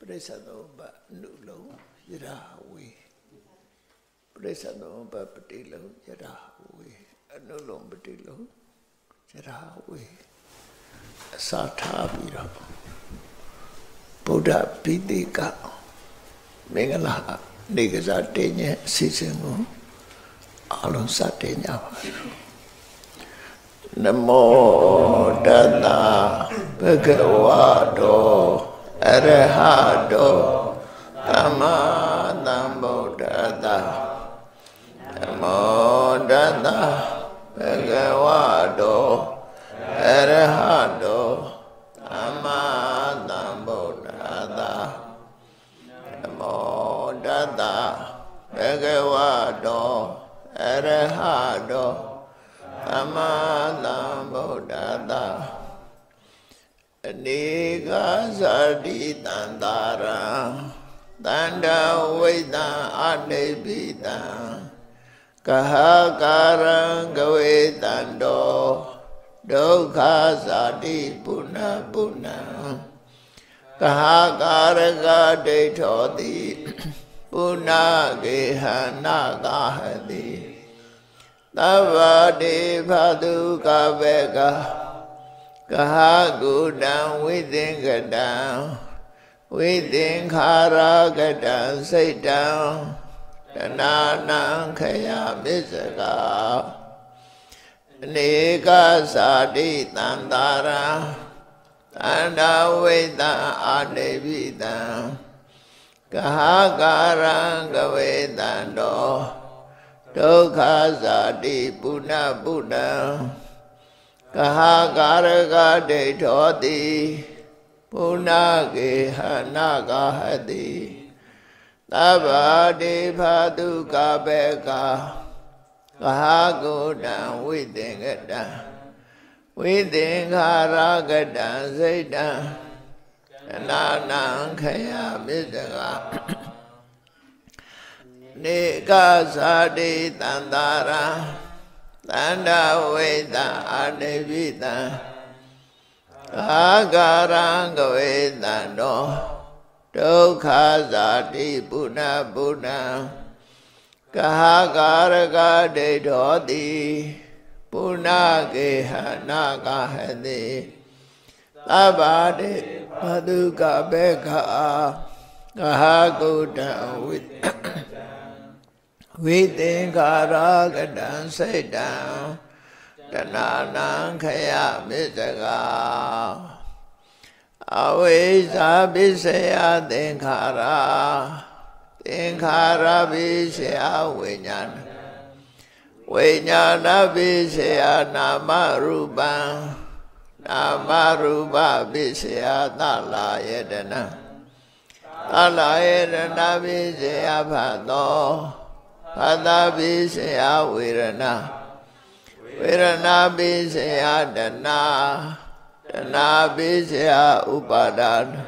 Prasadova Nulo Yarawi Prasadova Patilo Yarawi Anulom Patilo Yarawi Satavira Buddha Pidika Mingala Nigasatenya Sisingu Alon Satenya Namo Dana Bhagavato Arahado Dhamma Sambuddhassa Namo Dana Bhagavato Arahado Dhamma Sambuddhassa Namo Dana Bhagavato Arahado Dhamma Sambuddhassa Nika Sati Tantara Tanda Veda Adebita Kahakaran Gawe Tando Dokha Sati Puna Puna Kahakaraka Detoti Puna Gehana Gahadi Tavadi Bhadu Kaveka Kahagudam Vidingadam Vidinkharagadam Saitam Dananam Kaya Misaka Nika Sati Tantara Tanda Veda Adevita Kahakaran Gavedando Dokha Sati Puna Puna Kahakaraka Detoti Puna Gehana Gahadi Tabadi Paduka Beka Kahagudam Vidingadam Vidinkharagadam Saitam Nanam Kaya Misaka Nika Sati Tantara Tanda Veda Adevita Kahakaranga Vedando Dokha Sati Puna Puna Kahakaraka Detoti Puna Gehana Gahadi Tabadi Paduka Beka Kahagudam Vidinkharagadam Saitam Dananam Kaya Misaka Avesa Visaya Dinkhara Dinkhara Visaya Vijnana Vijnana Visaya Nama Rupa Nama Rupa Visaya Talayedana Talayedana Visaya Bhato Pada Visaya Virana Virana Visaya Dana Dana Visaya Upadana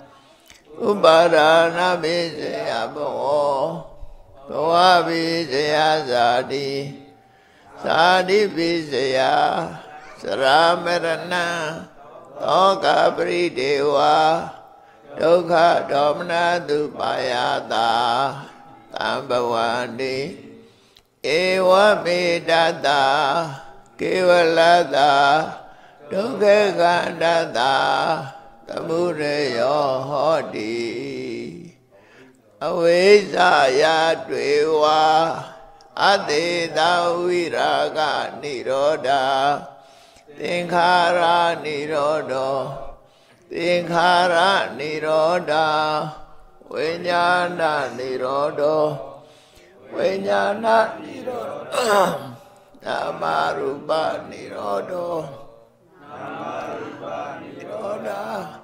Upadana Visaya Bhava Bhava Visaya Sati Sati Visaya Saramarana Toka Prideva Dokha Domna Dupayata Tambavandi Ewa Medata Kevalata Dukkha Kandata Tamureyo Hoti Avesaya Dvewa Adeta Viraga Nirodha Tinkhara Nirodho Tinkhara Nirodha Vijnana Nirodho Vijnana Nirodho Namarupa Nirodho Namarupa Nirodha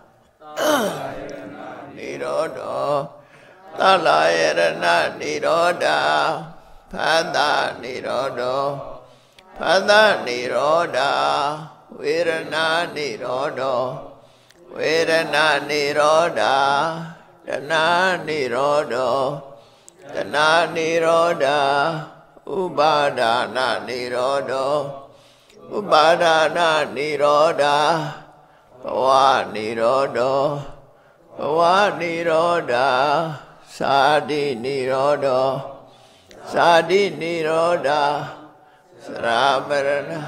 Nirodho Talayarana Nirodha Pada Nirodho Pada Nirodha Virana Nirodho Virana Nirodha Dana Nirodho Dana Nirodha Upadana Nirodho Upadana Nirodha Bhava Nirodho Bhava Nirodha Sadi Nirodha Sadi Nirodha Sramarana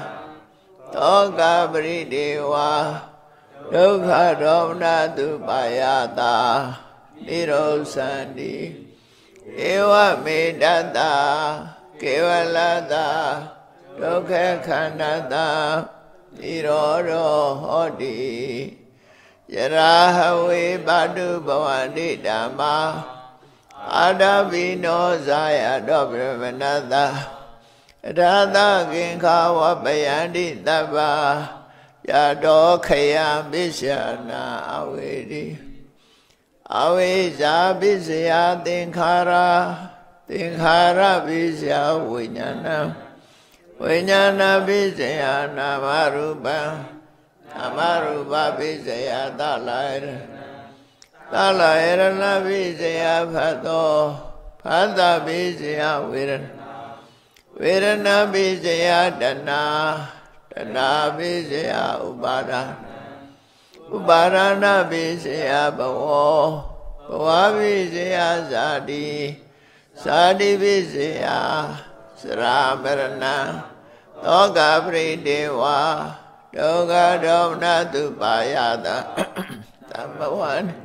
Toga Bridewa Dukha Domna Dupayata Nirosandi Ewa Medata Kevalata Dukha Khanata Nirodo Hodi Yarahawe Badu Bhavani Dhamma Adavino Zaya Dobravanada Radha Ginkha Vapayandi Dava Yado Khaya Vishyana Avedi Avesa Visya Tinkhara Tinkhara Visya Vijnana Vijnana Visya Namarupa Namarupa Visya Dalayra Dalayra Na Visya Bhato Bhata Visya Virana Virana Visya Dana Dana Visya Upada Upadana Visya Bhavo Bhava Visya Sadi Sadi Visya Sramarana Toga Pridewa Toga Domna Dupayata Tambavan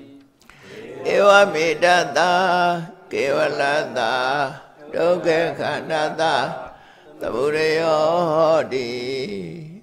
Eva Medata Kevalata Toga Khanata Tabureyo Hodi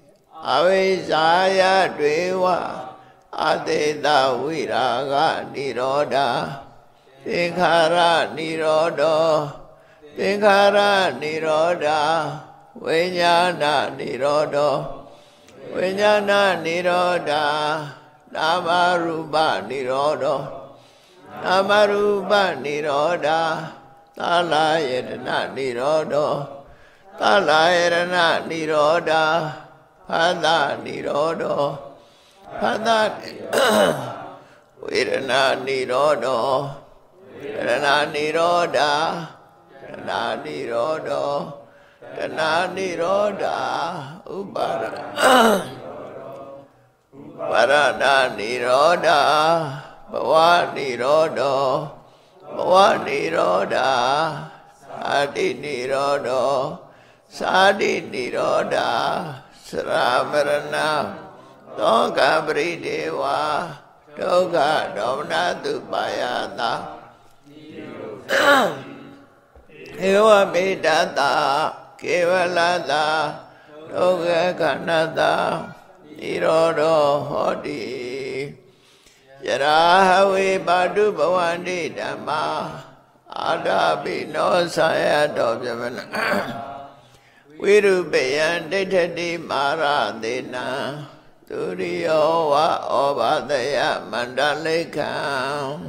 Avesaya Deva Adeta Viraga Nirodha Tinkhara Nirodha Tinkhara Nirodha Vijnana Nirodha Vijnana Nirodha Namarupa Nirodha Namarupa Nirodha Talayana Nirodha Talayana Nirodha Bhata Nirodha Bhata Virana Nirodha Virana Nirodha Dana Nirodha Dana Nirodha Uparana Nirodha Bhava Nirodha Bhava Nirodha Sadi Nirodha Sadi Nirodha Sramarana Toga Bridewa Toga Domna Dupayata Eva Medata Kevalata Toga Khanata Nirodo Hodi Yarahawe Badu Bhavani Dhamma Adabino Saya Dobjavana Virupayan Ditthati Maradena Turiyo Va Obadaya Mandalekam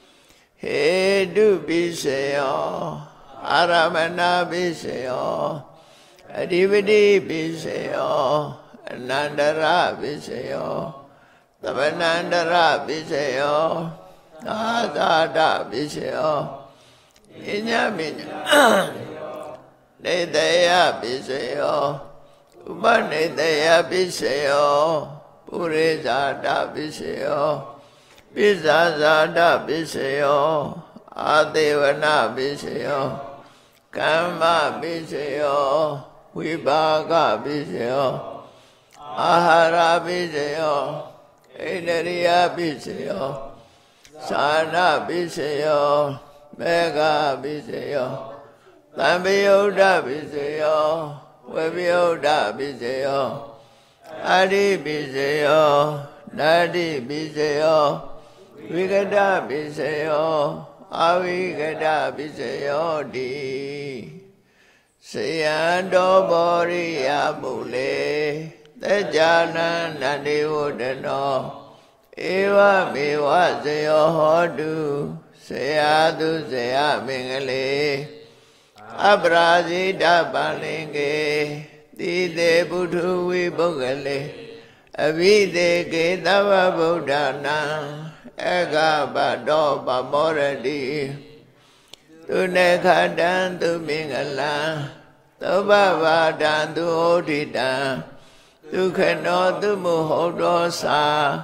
Hedu Bisayo Aramana Bisayo Adividi Bisayo Anandara Bisayo Tavanandara Bisayo Adada Bisayo Inyaminya Nidaya Bisayo Upanidaya Bisayo Purizada Bisayo Pisazada Bisayo Adevana Bisayo Kamma Bisayo Vibhaga Bisayo Ahara Bisayo Indriya Bisayo Sana Bisayo Mega Bisayo Tambiyodha Bisayo Vibhyodha Bisayo Adi Bisayo Nadi Bisayo Vigada Bisayo Avigada Bisayo Di Sayando Boriya Mule Tejana Nadi Udano Eva Miwa Sayo Hodu Sayadu Saya Mingale Abrajita Palinge Dide Buddhu Vibhogale Avide Ketava Buddhana Ega Bado Pamoradi Tunekhadan Tu Mingala Tubhavadan Tu Odita Tu Kheno Tu Muhodosa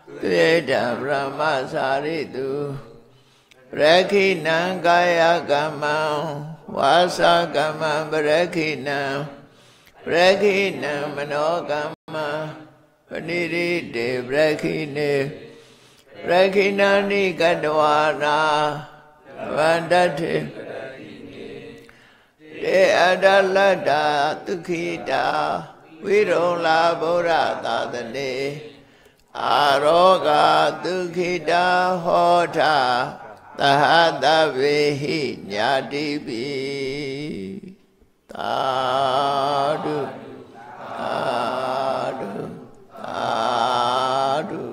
Veda Brahma Saritu Brakhinam Kaya Kamam Vasa Kamam Brakhinam Brakhinam Mano Kamam Panirite Brakhine Brakhinani Kadwana Vandate De Adalada Tukhita Virola Bora Tadane Aroga Dukhita Hota Tahada Vehi Nyadibi Tadu Tadu Tadu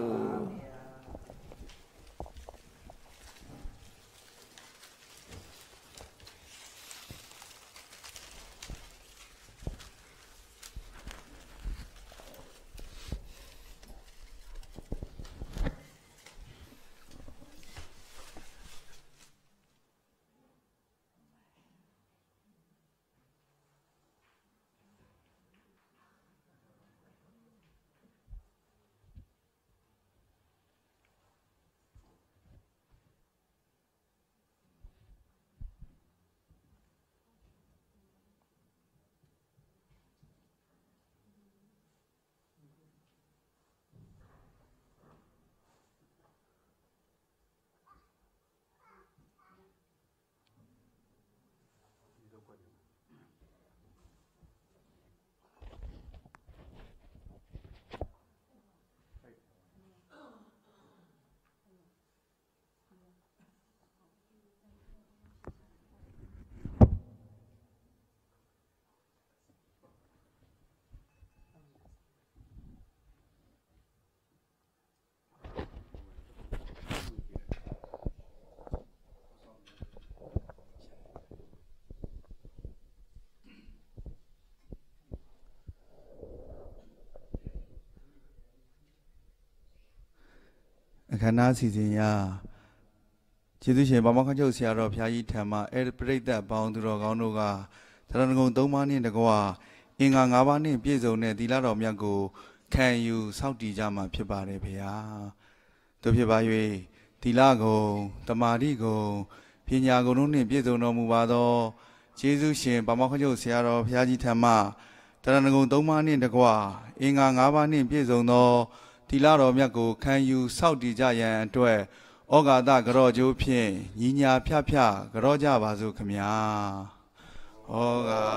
Khanaစီစဉ်ရာကျေးဇူးရှင်ဗမာခချုပ်ဆရာတော်ဘုရားကြီးထံမှအဲ့ပရိသတ်ပေါင်းသူတော်ကောင်းတို့ကသရဏဂုံ3ပါးနှင့်တကွာအင်္ဂါ5ပါးနှင့်ပြည့်စုံတဲ့သီလတော်မြတ်ကိုခံယူစောင့်တည်ကြမှာဖြစ်ပါတယ်ဗျာတို့ဖြစ်ပါ၍သီလဂုံတမာတိဂုံပညာဂုံတို့နှင့်ပြည့်စုံတော်မူပါသောကျေးဇူးရှင်ဗမာခချုပ်ဆရာတော်ဘုရားကြီးထံမှသရဏဂုံ3ပါးနှင့်တကွာအင်္ဂါ5ပါးနှင့်ပြည့်စုံသောသီလတော်မြတ်ကိုခံယူစောင့်တည်ကြရန်အတွက်ဩဃာတကြောကျိုးဖြင့်ညီညာဖြဖြကြောကြပါစို့ခမညာဩဃာ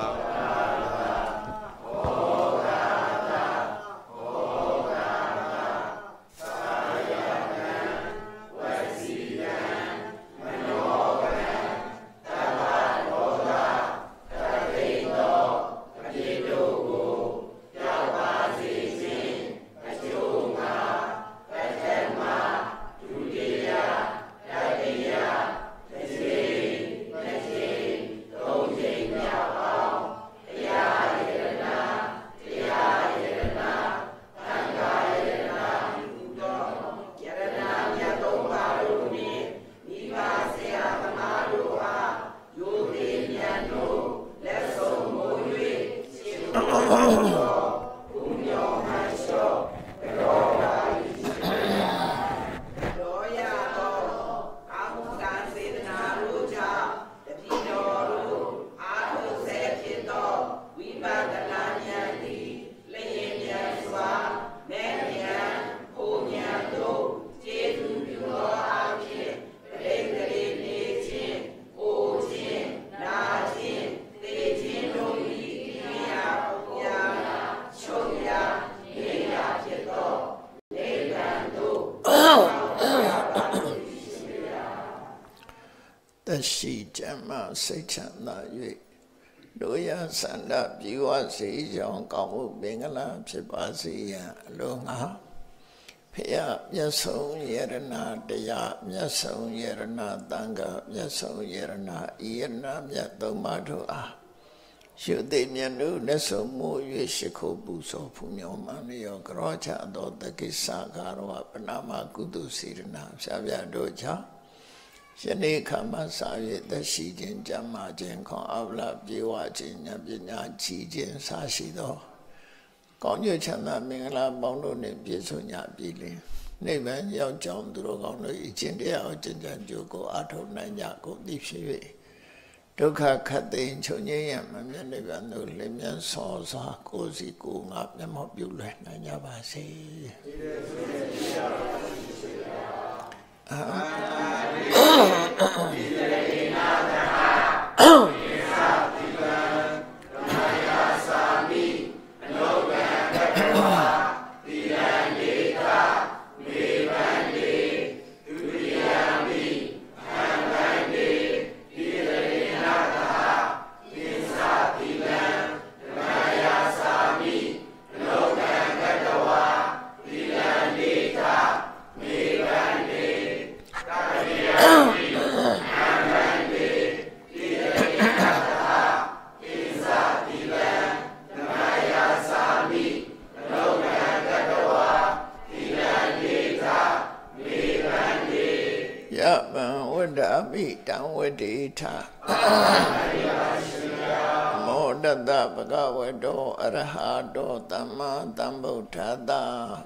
ရှိကြမှာစိတ်ချမ်းသာ၍တို့ရဆန္ဒပြေဝစေကြောင်းကောင်းမှုပင်္ဂလာဖြစ်ပါစေရန်အလိုငါဖရာမြတ်ဆုံးယရဏတရားမြတ်ဆုံးယရဏသံဃာမြတ်ဆုံးယရဏဤယရဏမြတ်သုံးပါးတို့အားရှုသိမြတ်တို့လက်ဆုံးမူ၍ရှိခိုးပူဇော်ဖူးမြော်မှန်လျော်ကြောချသောတက္ကိစ္စကာရောပနာမကုသိုလ်စေရနာဖြာဖြာတို့ကြောင့်ယနေ့ခါမှစ၍သက်ရှိခြင်းကြမ်းမာခြင်းခွန်အားလပြေဝခြင်းဉာဏ်ပညာကြီးခြင်းစရှိသောကောင်းကျိုးချမ်းသာမင်္ဂလာပေါင်းတို့နှင့်ပြည့်စုံကြပြီလင်နိဗ္ဗာန်ရောက်ကြောင်းသူတော်ကောင်းတို့အကျင့်တရားကိုကျင့်ကြံကြိုးကိုအားထုတ်နိုင်ကြကုန်သည်ဖြစ်၍ဒုက္ခခတ်သိမ်းချုပ်ငြိမ်းရမမြတ်နိဗ္ဗာန်သို့လင်းမြန်စွာစွာကိုယ်စီကိုယ်ငါမျက်မှောက်ပြုလွယ်နိုင်ကြပါစေမောတတဗကဝတောအရဟတောသမ္မာသမ္ဗုဒ္ဓတ္တ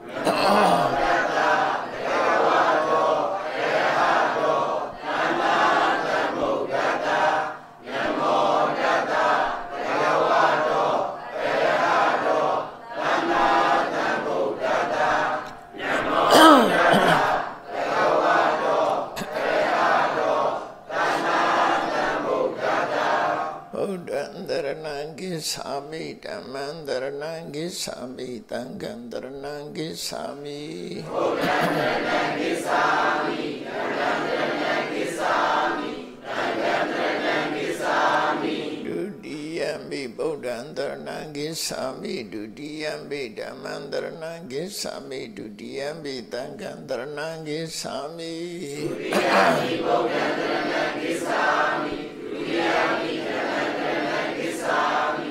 သာမိဓမ္မံတရဏံဂစ္ဆာမိသံဃံတရဏံဂစ္ဆာမိဘုရားတရဏံဂစ္ဆာမိသံဃံတရဏံဂစ္ဆာမိသံဃံတရဏံဂစ္ဆာမိဒုတိယမိဗုဒ္ဓံတရဏံဂစ္ဆာမိဒုတိယမိဓမ္မံတရဏံဂစ္ဆာမိဒုတိယမိသံဃံတရဏံဂစ္ဆာမိဒုတိယမိဗုဒ္ဓံတရဏံဂစ္ဆာမိဒုတိယမိဓမ္မံတရဏံဂစ္ဆာမိ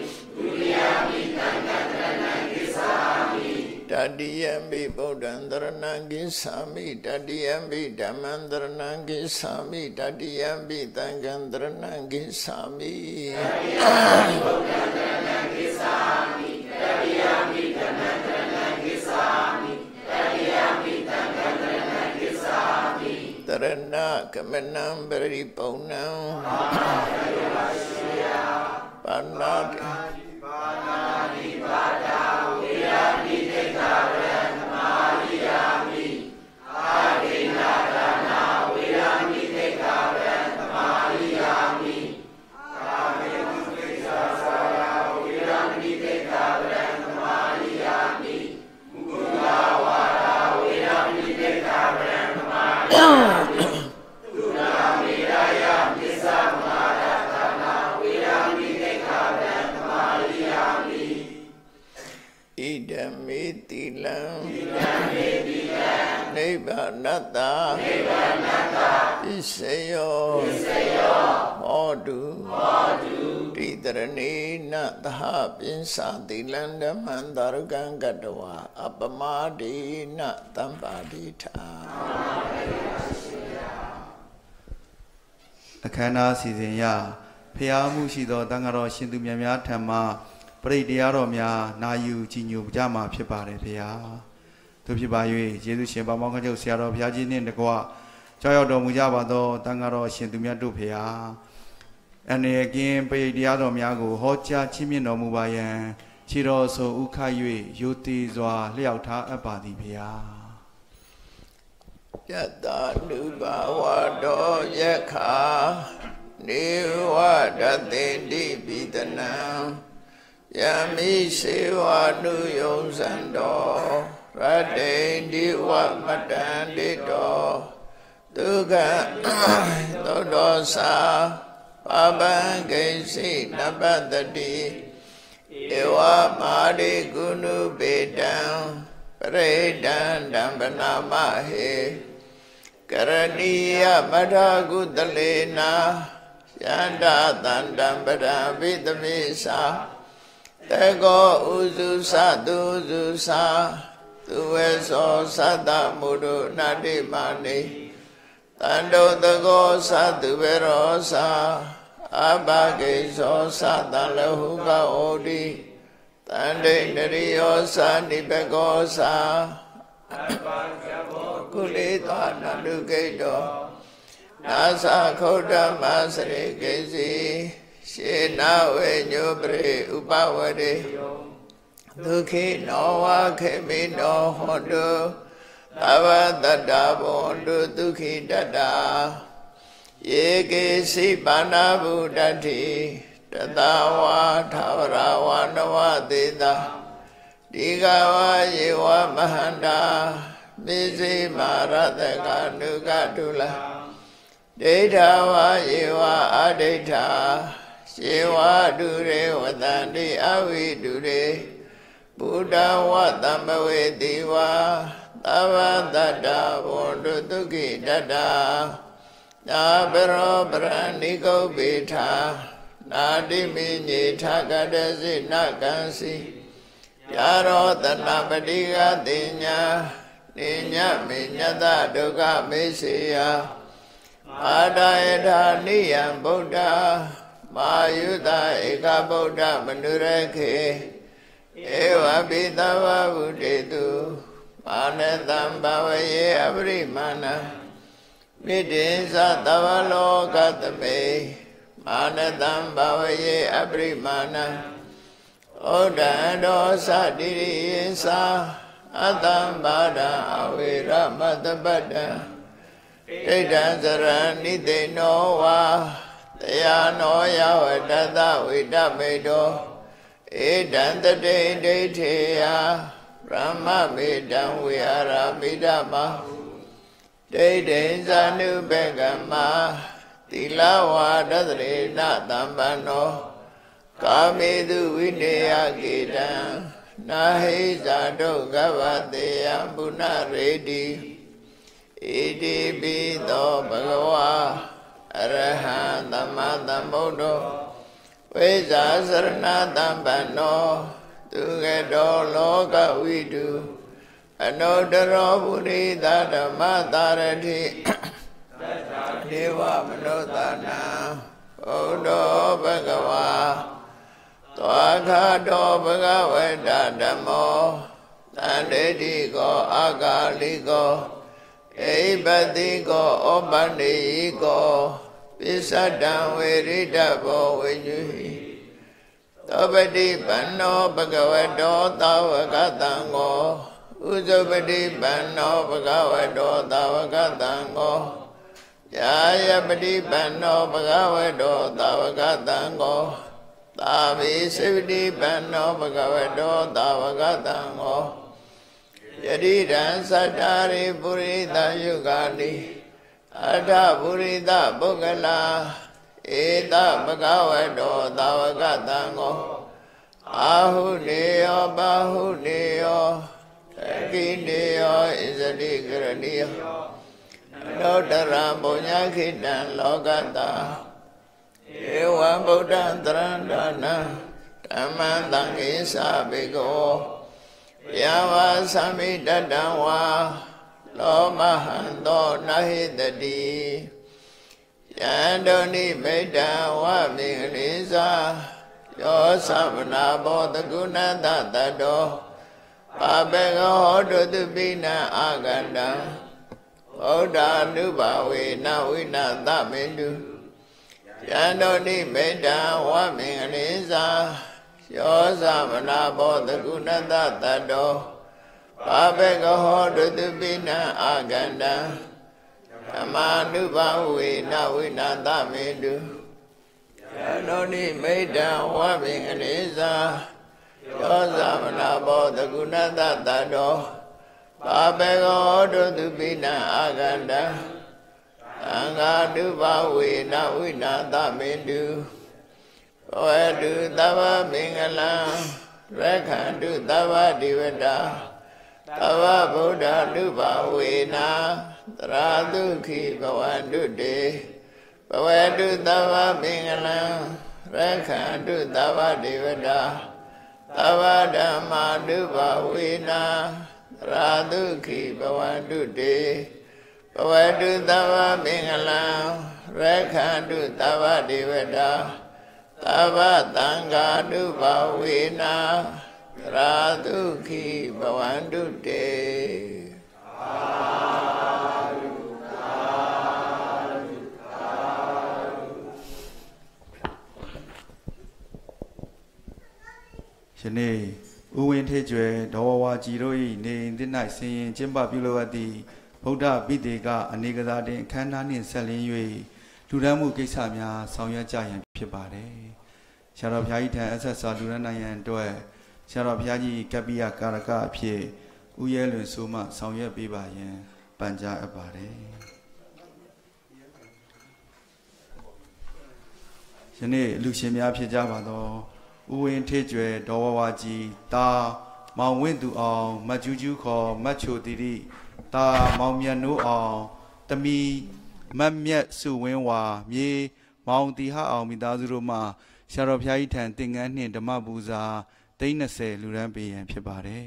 တတိယမိဗုဒ္ဓံတရဏံဂစ္ဆာမိတတိယမိဓမ္မံတရဏံဂစ္ဆာမိတတိယမိသံဃံတရဏံဂစ္ဆာမိတတိယမိဗုဒ္ဓံတရဏံဂစ္ဆာမိတတိယမိဓမ္မံတရဏံဂစ္ဆာမိတတိယမိသံဃံတရဏံဂစ္ဆာမိတရဏကမနံပရိပုံဏံပါဏာတိပါဒာဝေယမိသေကဝရသမာရိယာမိအာဒိနာဒါနာဝေယမိသေကဝရသမာရိယာမိအာမေဝိသေသသာယာဝေယမိသေကဝရသမာရိယာမိမုဂုလာဝါဒာဝေယမိသေကဝရသမာရိယာမိသုနာမေရယပိစ္ဆမဟာရသနာဝေယမိသေကဝရသမာရိယာမိဣဒံမေတိလံနိဗ္ဗာနတ္တပစ္စယောဟောတုတိတရဏေနသဟပိစ္ဆာတိလံဓမ္မံတရုကံကတဝါအပမဒေနတံပါတိထာအခမ်းအနားစီစဉ်ရဖျားမှုရှိသောတန်ဃာတော်ရှင်သူမြတ်များထံမှပရိတရားတော်များနာယူကြည်ညိုကြမှာဖြစ်ပါတယ်ဖေဟာတို့ဖြစ်ပါ၍ယေရှုရှင်ပေါင်းခန့်ချုပ်ဆရာတော်ဘုရားကြီးနှင့်တကွကြောက်ရောက်တော်မူကြပါသောတန်ဃာတော်ရှင်သူမြတ်တို့ဖေဟာအနေကင်းပရိတရားတော်များကိုဟောကြားချီးမြှင့်တော်မူပါယံခြေတော်ဆိုဥခ၍ယုတိစွာလျှောက်ထားအပ်ပါသည်ဖေဟာယတ္တနုဘာဝတောယခာနေဝဒတေတိပိတနံယမိစေဝနုယုံစံတော်ရတေတိဝမတန္တိတောဒုက္ခသောတောသာပပံကိစီနပတ္တိဧဝမာရိကုဏုပေတံပရိဒံဓမ္ပနာမဟေကရဏီယမထကုတလေနာယန္တသန္တံပဒံဝိတမေသာတေကောဥစုသတုစုသာသူဝေသောသတ္တမုဒုနာတိမာနိတန္တောတကောသတုဝေရောသာအဘဂိသောသတလဟုကဩတိတန္တိနရိယောသာနိဘကောသာအဘဂဘော Kulita Nadugato Nasa Kota Masri Kesi Shina Venyubre Upawade Duki Noa Kemi no Hondo Tava Dada Bondu Duki Dada Yeke Si Bana Budati Tadawa Tavarawa Nawa Dida Digawa Yewa Mahanda Misi Marataka Nugatula Detawa Yewa Adeta Shewa Dure Wadandi Avi Dure Buddha Watamawe Diva Tava Dada Bondu Duki Dada Nabero Braniko Bita Nadimini Takadasi Nakansi Yaro Tanapadiga Dinya Ninya Minyata Duka Mesiya Adayata Niyam Buddha Mayuta Eka Buddha Manurake Ewa Bidava Buddhitu Manetam Bhavaye Abrimana Midinsa Tavalo Gatame Manetam Bhavaye Abrimana Oda Sadiri Sa Atam Bada Avira Matabada Dedan Sarani De Noa Tayano Yawadada Vidamedo Edanda De Deya Brahma Vedam Vihara Vidama Deden Sanu Begama Tilawa Dadre Natambano Kamedu Vinaya Gitan Nahi Zado Gavate Ambuna Reddy Edi Bido Bhagava Arahan Dhammadhammodo Vesa Sarana Dhambano Tugedo Loka Vidu Anodaro Purita Dhammatarati Deva Manodana Odo Bhagava Twakado Bhagavata Dhammo Tandediko Akaliko Eibadiko Obandiko Visadam Viridabo Vijuhi Tobadi Panno Bhagavato Tavakatango Uzabadi Panno Bhagavato Tavakatango Jayabadi Panno Bhagavato Tavakatango Tavi Sividi Panno Bhagavato Tavakatango Yadidan Satari Purita Yugadi Adha Purita Bhugala Eda Bhagavato Tavakatango Ahuneo Bahuneo Takineo Isadi Granio Nodara Bunyakidan Logata Ewa Buddha Trandana Dhammantangi Sabigo Yava Samidadawa Lomahanto Nahidadi Yandoni Medawa Minglisa Yo Samana Bodhaguna Tatado Pabega Hodo Dubina Aganda Oda Nubawe Nawina Tamendu Yandoni Meda Waminganisa Yosa Manabo the Gunada Tado Pabega Hodo Dubina Aganda Amanubawe Nawina Tamendu Yandoni Meda Waminganisa Yosa Manabo the Gunada Tado Pabega Hodo Dubina Aganda Anga Dubawe Nawina Tamendu Oedu Tava Mingala Rekhandu Tava Divada Tava Buddha Dubawe Na Tradukhi Bhavandu De Oedu Tava Mingala Rekhandu Tava Divada Tava Dhamma Dubawe Na Tradukhi Bhavandu De Oedu Tava Mingala Rekhandu Tava Divada Tava Tanga Dubawina Radukhi Bhavandu Te နေ့ဥဝင်ထေကျွဲဒေါ်ဝါကြီးတို့၏နေသည့်၌ဆင်ရင်ကျင်းပပြုလုပ်အပ်သည့်ဗုဒ္ဓပိတေကအနေကစားတင်အခမ်းအနားနှင့်ဆက်လင်း၍လူဒန်းမှုကိစ္စများဆောင်ရွက်ကြရန်ဖြစ်ပါတယ်ဆရာတော်ဘုရားကြီးထံအဆက်စွာလူဒန်းနိုင်ရန်အတွက်ဆရာတော်ဘုရားကြီးကပ္ပိယကာရကအဖြစ်ဥရဲလွင်ဆိုမှဆောင်ရွက်ပေးပါရန်ပန်ကြားအပ်ပါတယ်ယနေ့လူရှင်များဖြစ်ကြပါသောဥဝင်ထေကျွဲဒေါ်ဝါကြီးတာမောင်ဝင့်သူအောင်မတ်ကျူးကျူးခေါ်မတ်ချိုတီတီတာမောင်မြတ်နိုးအောင်တမီမတ်မြတ်စုဝင်းဝါမြေမောင်တီဟအောင်မိသားစုတို့မှဆရာတော်ဘုရားကြီးထံသင်္ကန်းနှင့်ဓမ္မပူဇာ30လူရန်ပေးရန်ဖြစ်ပါတယ်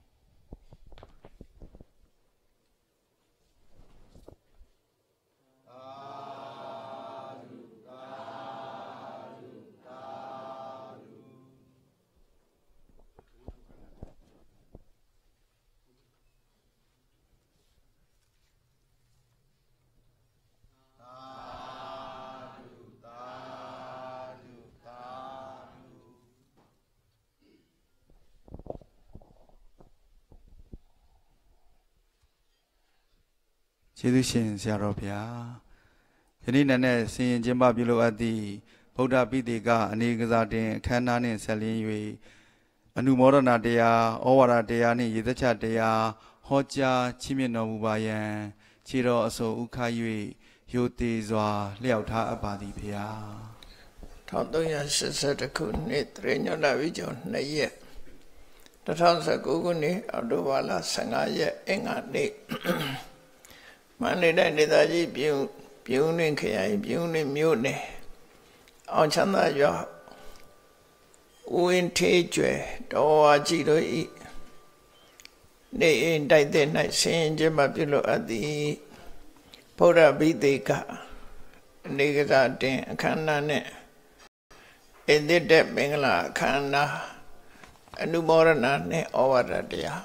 ကျေးဇူးရှင်ဆရာတော်ဘုရားယနေ့နဲ့ဆင်ရင်ကျင်းပပြုလုပ်အပ်သည့်ဗုဒ္ဓပိတေကအနေကစားတင်အခမ်းအနားနှင့်ဆက်လင်း၍အနုမောဒနာတရားဩဝါဒတရားနှင့်ရေသက်ချတရားဟောကြားချီးမြှင့်တော်မူပါယံခြေတော်အစုံဥခ၍ရိုသေစွာလျှောက်ထားအပ်ပါသည်ဘုရား 1382ခုနှစ်တရညောလဝိကျော်2ရက်2019ခုနှစ်အောက်တိုဘာလ15ရက်အင်္ဂါနေ့မန္တလေးတိုင်းဒေသကြီးပြုံးနှင်းခရိုင်ပြုံးနှင်းမြို့နယ်အောင်ချမ်းသာရွာဦးဝင်းထေးကျွဲတော်ဝါကြီးတို့ဤနေအိမ်တိုက်တဲ့၌ဆင်ကျင်းပပြုလုပ်အပ်သည်ဗုဒ္ဓဘိသေကအနေကစားတင်အခမ်းအနားနဲ့အင်ဒစ်မင်္ဂလာအခမ်းအနားအနုမောဒနာနဲ့ဩဝါဒတရား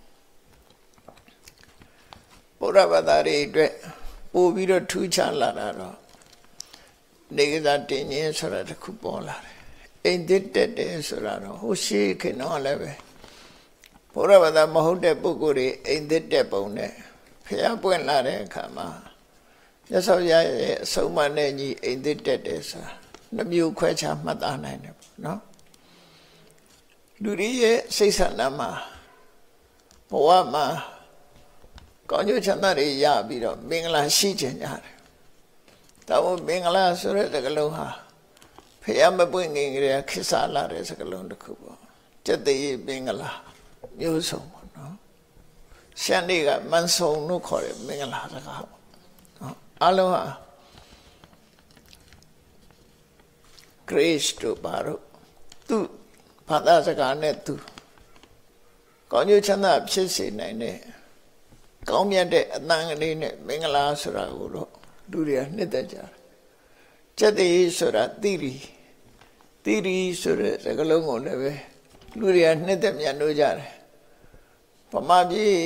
ဘုရားဘာသာရေးအတွက်ပို့ပြီးတော့ထူးခြားလာတာတော့နေကစားတင်ခြင်းဆိုတာတစ်ခုပေါ်လာတယ်အိမ်တက်တယ်ဆိုတာတော့ဟိုရှိခင်တော့လည်းပဲဘုရားဘာသာမဟုတ်တဲ့ပုဂ္ဂိုလ်တွေအိမ်တက်ပုံနဲ့ဖျားပွင့်လာတဲ့အခါမှာမြတ်စွာဘုရားရဲ့အဆုံးအမနဲ့ညီအိမ်တက်တယ်ဆိုတာနှမျိုးခွဲခြားမှတ်သားနိုင်တယ်နော်လူတွေရဲ့စိတ်ဆန္ဒမှာဘဝမှာကောင်းကျိုးချမ်းသာတွေရပြီးတော့မင်္ဂလာရှိခြင်းရတယ်။ဒါမို့မင်္ဂလာဆိုတဲ့စကားလုံးဟာဖျားမပွင့်ငင်ကြတဲ့ခေတ်စားလာတဲ့စကားလုံးတစ်ခုပေါ့။ကျက်တည်းမင်္ဂလာမျိုးစုံပေါ့နော်။ရှမ်းတွေကမန်ဆုံလို့ခေါ်တဲ့မင်္ဂလာစကားပေါ့နော်။အလုံးဟာ grace တို့ပါတော့သူဘာသာစကားနဲ့သူကောင်းကျိုးချမ်းသာဖြစ်စေနိုင်တဲ့ကောင်းမြတ်တဲ့အတန်ကလေးနဲ့မင်္ဂလာဆိုတာကိုတော့လူတွေကနှစ်သက်ကြတယ်။ကျက်တည်းဆိုတာတိရီဆိုတဲ့စကားလုံးကိုလည်းပဲလူတွေကနှစ်သက်မြတ်လို့ကြတယ်။ဗမာပြည်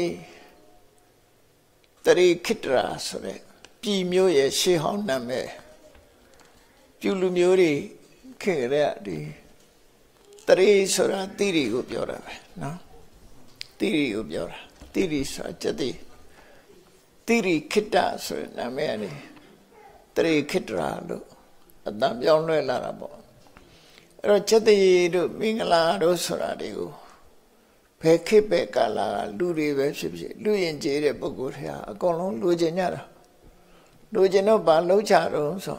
တရိခိတရာဆိုတဲ့ပြည်မျိုးရဲ့ရှေးဟောင်းနာမည်ပြုလူမျိုးတွေခေတ်ရတဲ့ဒီတရိဆိုတာတိရီကိုပြောတာပဲနော်။တိရီကိုပြောတာတိရီဆိုတာကျက်တည်းတိရိခိတဆိုတဲ့နာမည်နဲ့တရိခိတရာလို့အတန်ပြောင်းလဲလာတာပေါ့အဲ့တော့ကျက်တရေတို့မင်္ဂလာတို့ဆိုတာတွေကိုဘယ်ခေတ်ပဲကာလကလူတွေပဲဖြစ်ဖြစ်လူရင်ကျေးတဲ့ပုဂ္ဂိုလ်တွေဟာအကုန်လုံးလူကျင်ကြတာလူကျင်တော့ဘာလုံးချတော့ဆို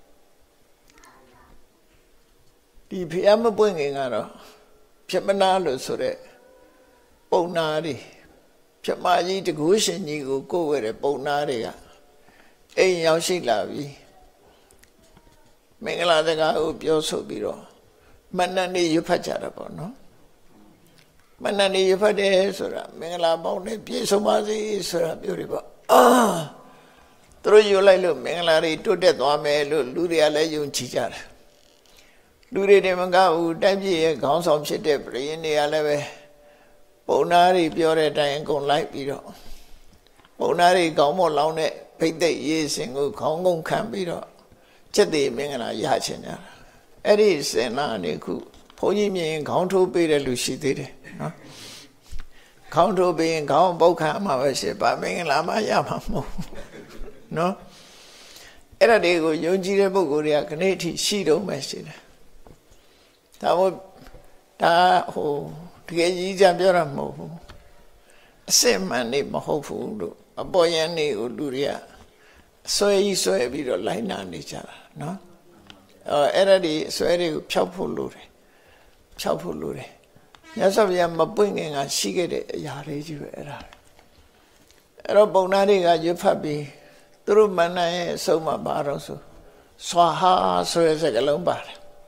ဒီဖျားမပွင့်ခင်ကတော့ဖြစ်မနာလို့ဆိုတဲ့ပုံနာတွေပြမကြီးတကူရှင်ကြီးကိုကိုယ်ဝဲတဲ့ပုံနာတွေကအိမ်ရောက်ရှိလာပြီမင်္ဂလာစကားကိုပြောဆိုပြီးတော့မန္တန်လေးရွတ်ဖတ်ကြတာပေါ့နော်မန္တန်လေးရွတ်ဖတ်တယ်ဆိုတာမင်္ဂလာပေါင်းနဲ့ပြည့်စုံပါစေဆိုတာပြောတယ်ပေါ့သူတို့ရွတ်လိုက်လို့မင်္ဂလာတွေတိုးတက်သွားမယ်လို့လူတွေကလည်းယုံကြည်ကြတယ်လူတွေတည်းမကဘူးတိုက်ပြည့်ရဲ့ခေါင်းဆောင်ဖြစ်တဲ့ဘုရင်တွေကလည်းပဲပုံနာတွေပြောတဲ့အတိုင်းအကုန်လိုက်ပြီးတော့ပုံနာတွေခေါင်းမော့လောင်းတဲ့ဖိတ်သိက်ရေးစင်ကိုခေါင်းငုံခံပြီးတော့ချက်သေးမင်္ဂလာရချင်ကြတာအဲ့ဒီစင်နာနေခု Pony me and count to be the Lucy did it. Count to be in count Boka, my ship, by me and Lama Yama. No? Era de go, Yonji Bogoria, Canati, she don't mess it. That would that who to get ye Jabera Mo. Same man named Mahoful, a boy and Uduria. So he saw a bit of line on each other, no? Era de Swedi Chapulure. Chapulure. Yes, I am a bringing a cigarette, Yariju era. Era Bonariga, you puppy. Through Mana, so my barroso. Swaha, so as a galombar.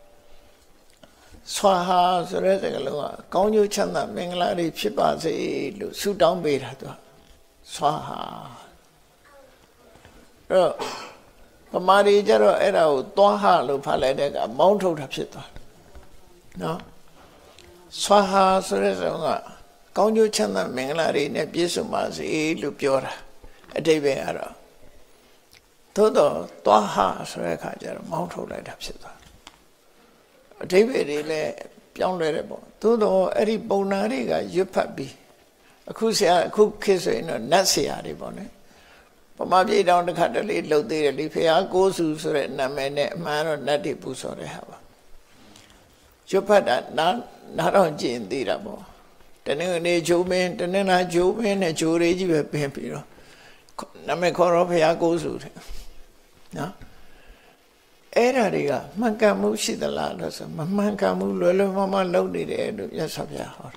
Swaha, so as a galoma. Con you chana, Menglari, Chipa, suit down beta. Swaha. Pamari Jero era, Toha, Lupaleda, Mount of Hapsita. No? Swaha, so as a con you chana, Menglari, Nebisumas, Lupiora, a day bearer. Todo Toha, so I can't mount of light upset. David, young level. Todo Eri Bonariga, you puppy. A cusia cook kiss in a Nasia ribone. But my way down the country, load the Lipia goes to Namene, man or Natty Pus or a hava. You put that not on Jane Dirabo. The new Joe man, the Nana Joe man, and Joe Regi were Pampiro. Namekor of Yagozu. No? Era riga, Mancamu see the ladders, Mancamu, Lolo Mama loaded, yes of Yahor.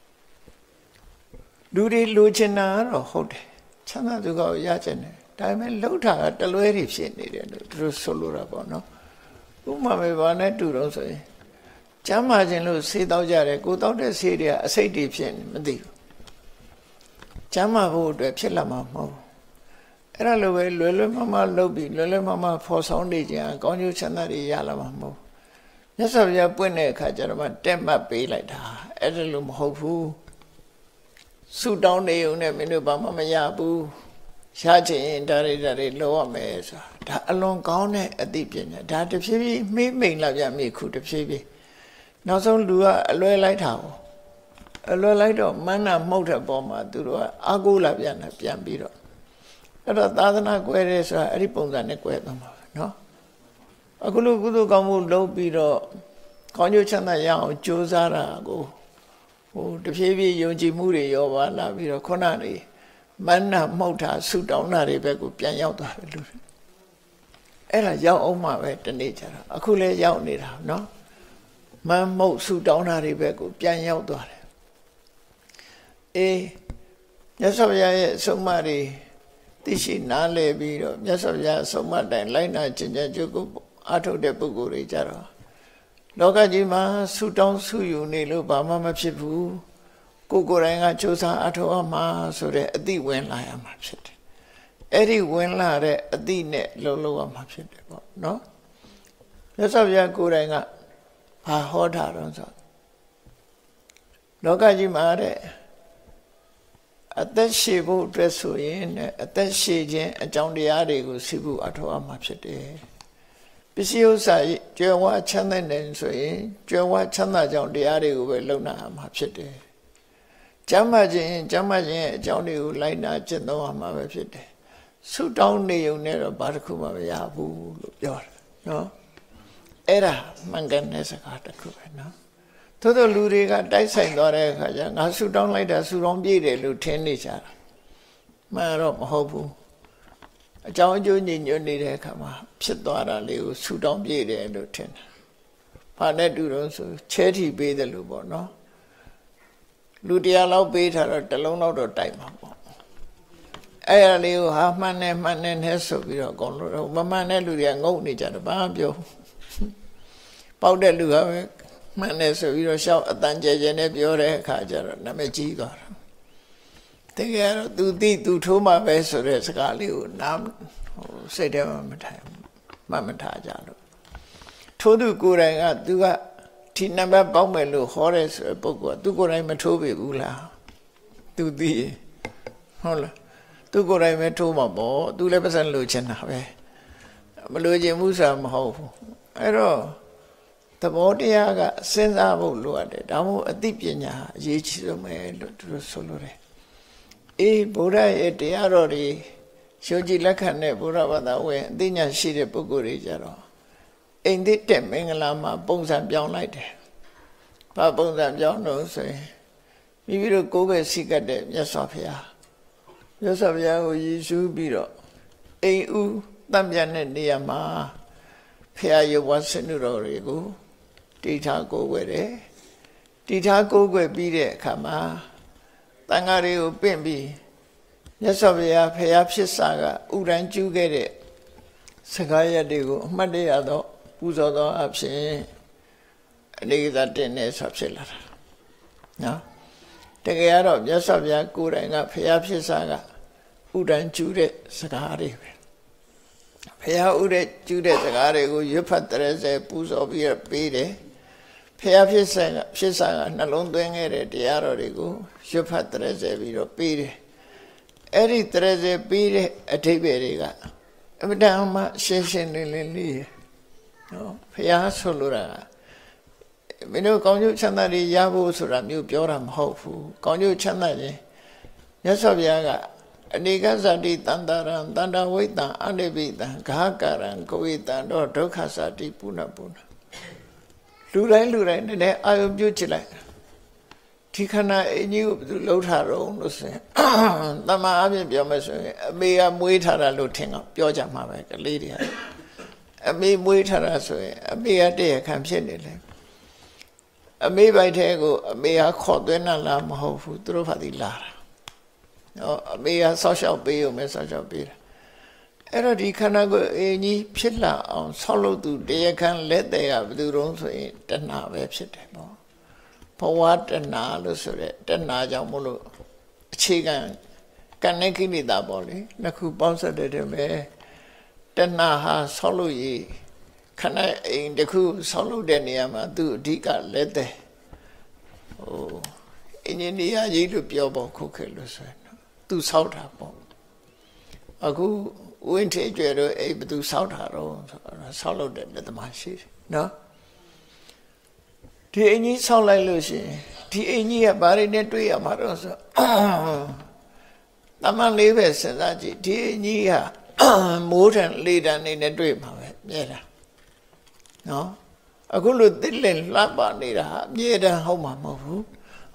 Do they Lucinar or Hote? Chana to go Yachin, Diamond Lota at the Lueri needed through Solura Bono. Umame Vana to Rose. Chamajin Lu see thou Jare, go down the Syria, a say deep shin, Madi. Chama would a chillama mo. Era Lule Mama Lobby, Lule Mama for soundage and Conju Chanari Yalama. Yes, of your Pune Kajarama, Temma Bay like that, Edelum Hofu. Suit down the Unaminu Bama Yabu, Shachi, Dari, Lower Mesa. Along Gone at deep in that the Phoebe may make like Yami could have Phoebe. Now so do a low light how. A low light of Mana motor bomber, Dura, Agula Piana, Piambiro. Tadana queries are rippled and equatum, no? A Gulu Gamu low biro, Conju Chana Yao, Josara go. Oh, the Phoebe Yonji Muri, Yova, Biro Conari, Mana Mota, suit down a rebecca, Pianota. Era Yao Oma at the nature. A Kule Yao need her, no? Man mo suit down a rebecca, Pianota. Eh, yes, I so many. Tishi Nale Biro, yes, of ya so much and line I change Jugo Ato de Buguri Jaro. Lokajima, Sudan Suyu, Nilu, Bama Mapsipu, Guguranga Chosa Ato Ama, so that the win lie am upset. Eddie win lare a the net Lolo am upset. No? Yes, of ya Guranga, a hot on. Lokajima. At that shibu dress in, at that shagin, a John the Arigo Sibu Ato Amapsete. Pisiosa, Jowa Chanan and so in, Jowa Chana John the Arigo Lona Amapsete. Jamajin, John the Lina Geno Amapsete. So down the Unera Barcuma Yabu, no? Era Manganesa Cartacu, no? Todo Luriga Dyson got a suit down like that, so don't be a lieutenant. Man of Hobu. A John Junior need a come up, sit down, live, suit down be a lieutenant. Partner do so, charity be the Lubo, no? Ludiala beat her at the loan out of time. I live half man and has so we are gone. Mamma and Ludia go each other, Babio. Powder Luha. Man, so you shout a danger and a pure cajar, Namajigar. Take care to two my vessel as Gali, Nam, say them Mamataja. Todu Guranga, Duga, Tinamba Bomelu, Horace, Bogo, Dugorai Matobi Ula. Do thee. Hola. Dugorai Matoma Bo, do Lepers and Luchan, Maluja Musa Maho. I know. သဘောတရားကစဉ်းစားဖို့လိုအပ်တယ်ဒါမှမဟုတ်အသိပညာအရေးကြီးဆုံးပဲလို့သူတို့ဆိုလိုတယ်အေးဗုဒ္ဓရဲ့တရားတော်တွေရှုကြည်လက်ခံတဲ့ဘုရားဘာသာဝင်အသိဉာဏ်ရှိတဲ့ပုဂ္ဂိုလ်တွေကြတော့အိမ်သစ်တဲ့မင်္ဂလာမှာပုံစံပြောင်းလိုက်တယ်ဘာပုံစံပြောင်းလို့ဆိုရင်မိမိတို့ကိုယ်ပဲစိတ်ကတဲ့မြတ်စွာဘုရားကိုရည်စူးပြီးတော့အိမ်ဦးတံပြန်တဲ့နေရာမှာဖရာရုပ်ဝါစနုတော်တွေကိုတိထားကိုယ်ွယ်တယ်တိထားကိုယ်ွယ်ပြီးတဲ့အခါမှာတန်ဃာတွေကိုပင့်ပြီးမြတ်စွာဘုရားဖရာဖြစ်စာကဥရန်ကျူးခဲ့တဲ့စကားရက်တွေကိုအမှတ်တရတော့ပူဇော်သောအဖြစ်အနေကတင်နေဆိုဖြစ်လာတာနော်တကယ်တော့မြတ်စွာဘုရားကိုယ်တိုင်ကဖရာဖြစ်စာကဥရန်ကျူးတဲ့စကားတွေပဲဖရာဥရကျူးတဲ့စကားတွေကိုရွတ်ဖတ်30ပူဇော်ပြီးတော့ပေးတယ်ဖရာဖြစ်စာကနှလုံးသွင်းခဲ့တဲ့တရားတော်တွေကိုရွတ်ဖတ်30ပြီးတော့ပေးတယ်အဲ့ဒီ30ပေးတဲ့အဓိပ္ပာယ်တွေကအမတန်မှရှင်းရှင်းလင်းလင်းလေးနော်ဖရာဆိုလိုတာမင်းတို့ကောင်းကျိုးချမ်းသာတွေရဖို့ဆိုတာမျိုးပြောတာမဟုတ်ဘူးကောင်းကျိုးချမ်းသာခြင်းမြတ်စွာဘုရားကအနေကဇာတိတန္တရံတန္တဝိတံအနိဗ္ဗိတံဂါကရံကိုဝိတံတော့ဒုက္ခဇာတိပုဏ္ဏပုဏ္ဏလူတိုင်းနဲ့အာယုပြုချလိုက်ဒီခန္ဓာအင်းကြီးကိုဘယ်သူလှုပ်ထားတော့လို့ဆိုရင်တမန်အပြင်ပြောမယ်ဆိုရင်အမေကမွေးထားတာလို့ထင်တော့ပြောကြမှာပဲကလေးတွေအမေမွေးထားတာဆိုရင်အမေကတည်းကခံဖြစ်နေတယ်အမေပိုက်ထဲကိုအမေကခေါ်သွင်းတာလားမဟုတ်ဘူးသူတို့ဖာတီလာတာနော်အမေကဆောက်ရှောက်ပေးုံပဲဆောက်ရှောက်ပေးတာအဲ့တော့ဒီခန္ဓာကိုယ်အင်းကြီးဖြစ်လာအောင်ဆောက်လုပ်သူတရားခံလက်တဲ့ကဘယ်သူတုံးဆိုရင်တဏှာပဲဖြစ်တယ်ပေါ့ဘဝတဏှာလို့ဆိုတဲ့တဏှာကြောင့်မို့လို့အခြေခံကံနဲ့ကိလေသာပေါ့လေနှစ်ခုပေါင်းစပ်တဲ့တည်းပဲတဏှာဟာဆောက်လို့ရခန္ဓာအိမ်တစ်ခုဆောက်လုပ်တဲ့နေရာမှာသူအဓိကလက်တဲ့အင်ဂျင်နီယာကြီးလို့ပြောပေါ့ခုခေတ်လို့ဆိုရင်သူဆောက်တာပေါ့အခုဝင်းထေကျွဲတို့အိမ်ဘသူဆောက်တာတော့ဆောက်လုပ်တဲ့လက်သမားရှိတယ်နော်ဒီအင်ကြီးဆောက်လိုက်လို့ရှိရင်ဒီအင်ကြီးကဘာတွေနဲ့တွေ့ရမှာတော့ဆိုတမန်လေးပဲစဉ်းစားကြည့်ဒီအင်ကြီးကမိုးထန်လေတံနေနဲ့တွေ့မှာပဲမြဲတာနော်အခုလို့တစ်လင်လှပနေတာအမြဲတမ်းဟုတ်မှာမဟုတ်ဘူး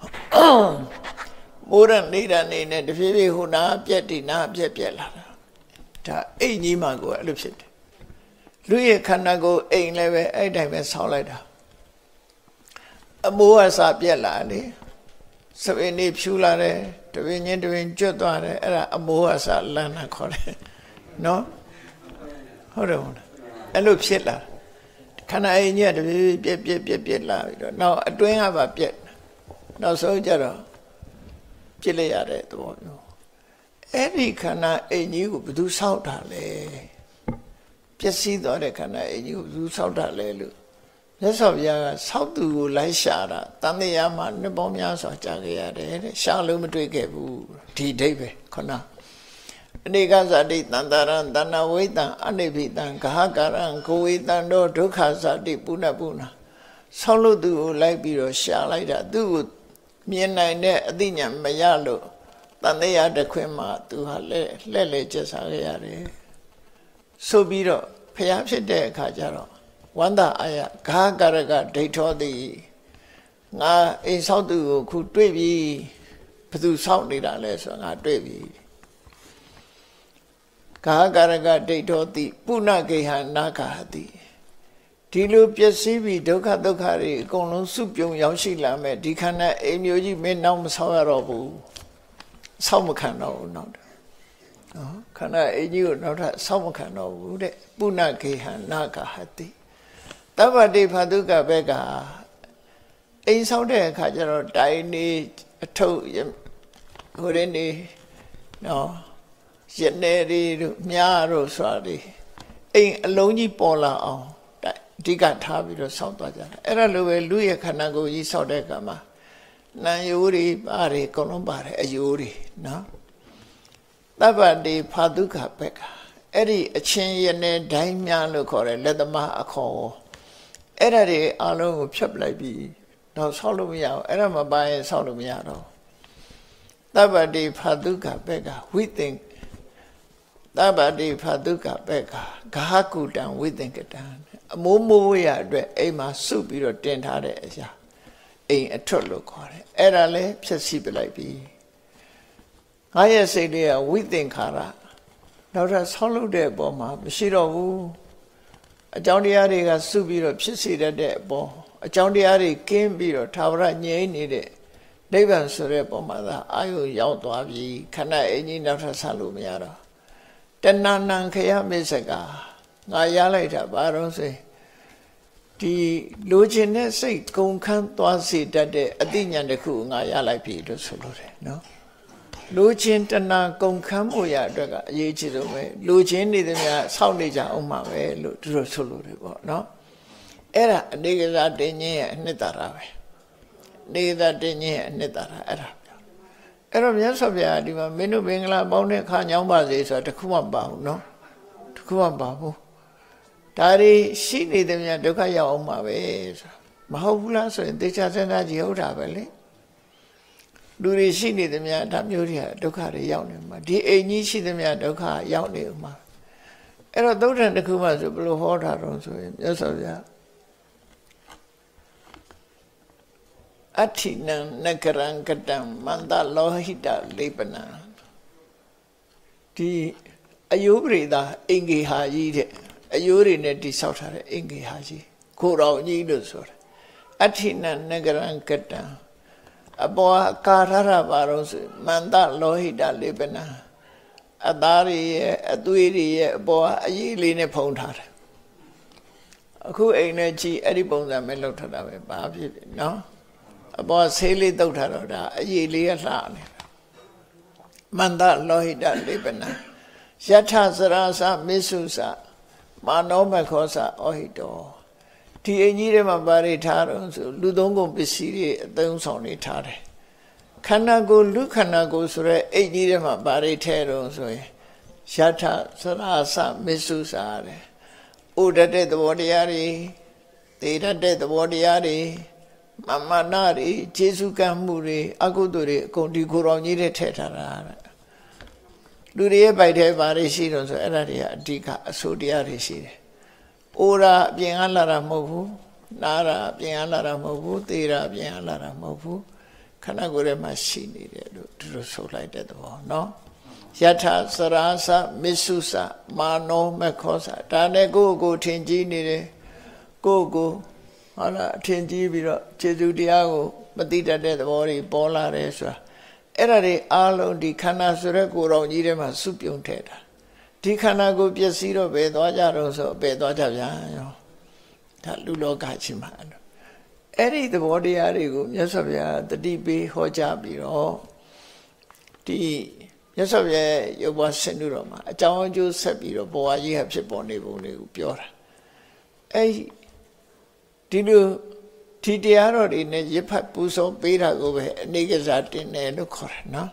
မိုးရနေတံနေနဲ့တဖြည်းဖြည်းဟိုနာပြက်ဒီနာပြက်လာတာဒါအိမ်ကြီးမှကိုအဲ့လိုဖြစ်တယ်လူရဲ့ခန္ဓာကိုယ်အိမ်လည်းပဲအဲ့တိုင်းပဲဆောက်လိုက်တာအမိုးအစာပြက်လာလေစပင်းနေဖြူလာတယ်တပင်းချင်းတပင်းကျွတ်သွားတယ်အဲ့ဒါအမိုးအစာလန်းတာခေါ်တယ်နော်ဟုတ်တယ်ဟုတ်လားအဲ့လိုဖြစ်လာခန္ဓာအိမ်ကြီးကတပြေးပြက်လာပြီးတော့နောက်အတွင်းကပါပြက်နောက်ဆုံးကျတော့ပြစ်လိုက်ရတဲ့သဘောမျိုးအဲ့ဒီခန္ဓာအိမ်ကြီးကိုဘယ်သူဆောက်တာလဲပျက်စီးသွားတဲ့ခန္ဓာအိမ်ကြီးကိုဘယ်သူဆောက်တာလဲလို့မြတ်စွာဘုရားကဆောက်သူကိုလိုက်ရှာတာတန်တရားမှာနှစ်ပေါင်းများစွာကြာခဲ့ရတယ်တဲ့ရှာလို့မတွေ့ခဲ့ဘူးဒီဒိဋ္ဌိပဲခဏအနေကဇာတိတန္တရံတဏဝိတံအနိဗ္ဗိတံဂဟကရံကိုဝိတံတော့ဒုက္ခဇာတိပုဏ္ဏပုဏ္ဏဆောက်လို့သူကိုလိုက်ပြီးတော့ရှာလိုက်တာသူ့ကိုမြင်နိုင်တဲ့အသိဉာဏ်မရလို့တန်တရားတစ်ခွင်းမှာသူဟာလဲကျက်စားခဲ့ရတယ်ဆိုပြီးတော့ဖျားဖြစ်တဲ့အခါကျတော့ဝန္တာအာယဂါကရကဒိဋ္ဌောတိငါအိမ်ဆောက်သူကိုခုတွေ့ပြီဘယ်သူဆောက်နေတာလဲဆိုတော့ငါတွေ့ပြီဂါကရကဒိဋ္ဌောတိပုဏ္ဏဂေဟနာဂဟတိဒီလိုပျက်စီးပြီးဒုက္ခတွေအကုန်လုံးစုပြုံရောက်ရှိလာမဲ့ဒီခန္ဓာအိမ်မျိုးကြီးမင်းနောက်မဆောက်ရတော့ဘူးဆောက်မခံတော့ဘူးနောက်တော့နော်ခန္ဓာအိမ်ကြီးကိုနောက်ထပ်ဆောက်မခံတော့ဘူးတဲ့ပုဏ္ဏဂေဟနာဂဟတိတဗ္ဗတိဖတုကဘက်ကအိမ်ဆောက်တဲ့အခါကျတော့တိုင်နေအထုပ်ဟိုတဲ့နေနော်ရနေတွေတို့မြားတို့ဆိုတာတွေအိမ်အလုံးကြီးပေါ်လာအောင်အဓိကထားပြီးတော့ဆောက်သွားကြတယ်အဲ့ဒါလိုပဲလူရဲ့ခန္ဓာကိုယ်ကြီးဆောက်တဲ့အခါမှာနံယိုးတွေပါတယ်အကုန်လုံးပါတယ်အယိုးတွေနော်တပ္ပတိဖာတုခဘက်ကအဲ့ဒီအချင်းရနေတိုင်းများလို့ခေါ်တယ်လက်သမားအခေါ်အဲ့ဒါတွေအလုံးကိုဖြတ်ပလိုက်ပြီတော့ဆောက်လို့မရဘူးအဲ့ဒါမပါရင်ဆောက်လို့မရတော့သဗ္ဗတိဖာတုကဘက်ကဝိသင်သဗ္ဗတိဖာတုကဘက်ကဂဟကုတံဝိသင်္ကတံအမိုးမိုးရအတွက်အိမ်မှာစုပြီးတော့တင်ထားတဲ့အရာအိမ်အထွတ်လို့ခေါ်တယ်အဲ့ဒါလည်းဖြည့်ဆည်းပလိုက်ပြီငါရဲ့စိတ်လေးကဝိသင်္ခါရနောက်ထပ်ဆောက်လုပ်တဲ့အပေါ်မှာမရှိတော့ဘူးအကြောင်းတရားတွေကစုပြီးတော့ဖြစ်စေတတ်တဲ့အပေါ်အကြောင်းတရားတွေကင်းပြီးတော့သာဝရငြိမ်းနေတဲ့နိဗ္ဗာန်ဆိုတဲ့ပုံမှာသာအာယုရောက်သွားပြီခဏအင်းကြီးနောက်ထပ်ဆက်လို့မရတော့တဏ္ဏနံခယမစ္စကငါရလိုက်တာဘာလို့ဆိုဒီလိုချင်တဲ့စိတ်ကုန်ခန်းသွားစေတတ်တဲ့အသိဉာဏ်တစ်ခုငါရလိုက်ပြီလို့ဆိုလို့တယ်နော်လိုချင်တဏ္ဏကုန်ခန်းမှုရအတွက်ကအရေးကြီးဆုံးပဲလိုချင်နေသမျှစောင့်နေကြအောင်မှာပဲလို့သူတို့ဆိုလို့တယ်ပေါ့နော်အဲ့ဒါအနေကစားတင်းခြင်းရဲ့အနှစ်သာရပဲနေသာတင်းခြင်းရဲ့အနှစ်သာရအဲ့ဒါအဲ့တော့မြတ်စွာဘုရားဒီမှာမင်းတို့မင်္ဂလာပေါင်းတဲ့အခါညောင်းပါစေဆိုတာတခုမှမပါဘူးနော်တခုမှမပါဘူးဒါတွေရှိနေသမျှဒုက္ခရောက်အောင်မှာပဲဆိုတာမဟုတ်ဘူးလားဆိုရင်တေချာစဉ်းစားကြည့်ဟုတ်တာပဲလေလူတွေရှိနေသမျှဒါမျိုးတွေကဒုက္ခတွေရောက်နေမှာဒီအိမ်ကြီးရှိသမျှဒုက္ခရောက်နေမှာအဲ့တော့သုဒ္ဓံတစ်ခုမှဆိုဘယ်လိုဟောတာတော့ဆိုရင်မြတ်စွာဘုရားအဋ္ဌိနံနဂရံကတံမန္တလောဟိတလေပနံဒီအယုပရိသအင်္ဂေဟာကြီးတဲ့အယိုးတွေနဲ့တိဆောက်ထားတဲ့အင်္ဂေဟာကြီးကိုတော်ကြီးလို့ဆိုတာအဋ္ဌိနံနဂရံကတံအပေါ်ကာရရပါတော့ဆိုမန္တလောဟိတလေပနံအသားတွေရဲ့အသွေးတွေရဲ့အပေါ်အရေးလေးနဲ့ဖုံးထားတယ်အခုအိမ်နဲ့ကြည့်အဲ့ဒီပုံစံပဲလောက်ထားတာပဲဘာဖြစ်လဲနော်အပေါ်ဆေးလေးတုတ်ထားတော့ဒါအရေးလေးကလှနေတာမန္တလောဟိတလေပနံယထစရာစမေစုစမာနောမခောစဩဟိတောဒီအင်ကြီးထဲမှာပါရိထားတော့ဆိုလူသုံးကုန်ပစ္စည်းတွေအသုံးဆောင်နေထားတယ်ခန္ဓာကိုယ်လူခန္ဓာကိုယ်ဆိုရဲအိတ်ကြီးထဲမှာပါရိထဲတော့ဆိုရင်ယထစရာစမေစုစတဲ့ဥဒတ်တဲ့သဘောတရားတွေသေတတ်တဲ့သဘောတရားတွေမမနာတွေခြေစုကံမှုတွေအကုသိုလ်တွေအကုန်ဒီကိုယ်တော်ကြီးတဲ့ထည့်ထားတာတဲ့လူတွေရဲ့ဗိုက်ထဲဘာတွေရှိတော့ဆိုအဲ့ဒါတွေကအဓိကအဆိုတရားတွေရှိတယ်။အိုရာအပြင်ကလာတာမဟုတ်ဘူး။နာရာအပြင်ကလာတာမဟုတ်ဘူး။သေရာအပြင်ကလာတာမဟုတ်ဘူး။ခန္ဓာကိုယ်ထဲမှာရှိနေတယ်လို့သူတို့ဆိုလိုက်တဲ့သဘောနော်။ယထစရာစမစ္ဆုစမာနောမခောစဒါနဲ့ကိုယ့်ကိုယ်ထင်ကြီးနေတယ်။ကိုယ့်ကိုဟုတ်လားအထင်ကြီးပြီးတော့ခြေစုတရားကိုမသိတတ်တဲ့သဘောတွေပေါ်လာတယ်ဆိုတာအဲ့ဒါတွေအားလုံးဒီခန္ဓာဆိုတဲ့ကိုယ်တော်ကြီးထဲမှာစုပြုံထည့်တာဒီခန္ဓာကိုပျက်စီးတော့ဘယ်သွားကြတော့ဆိုဘယ်သွားကြပြန်ရောဒါလူလောကချင်းမှာအဲ့ဒီသဘောတရားတွေကိုမြတ်စွာဘုရားတတိပေးဟောကြားပြီးတော့ဒီမြတ်စွာဘုရားရုပ်ဘဝဆင်းလို့တော့မှာအကြောင်းအကျိုးဆက်ပြီးတော့ဘဝကြီးဟာဖြစ်ပေါ်နေပုံတွေကိုပြောတာအဲ့ဒီလိုဒီတရားတော်တွေနဲ့ရစ်ဖတ်ပူဇော်ပေးတာကိုပဲအနေကစားတင်တယ်လို့ခေါ်တယ်နော်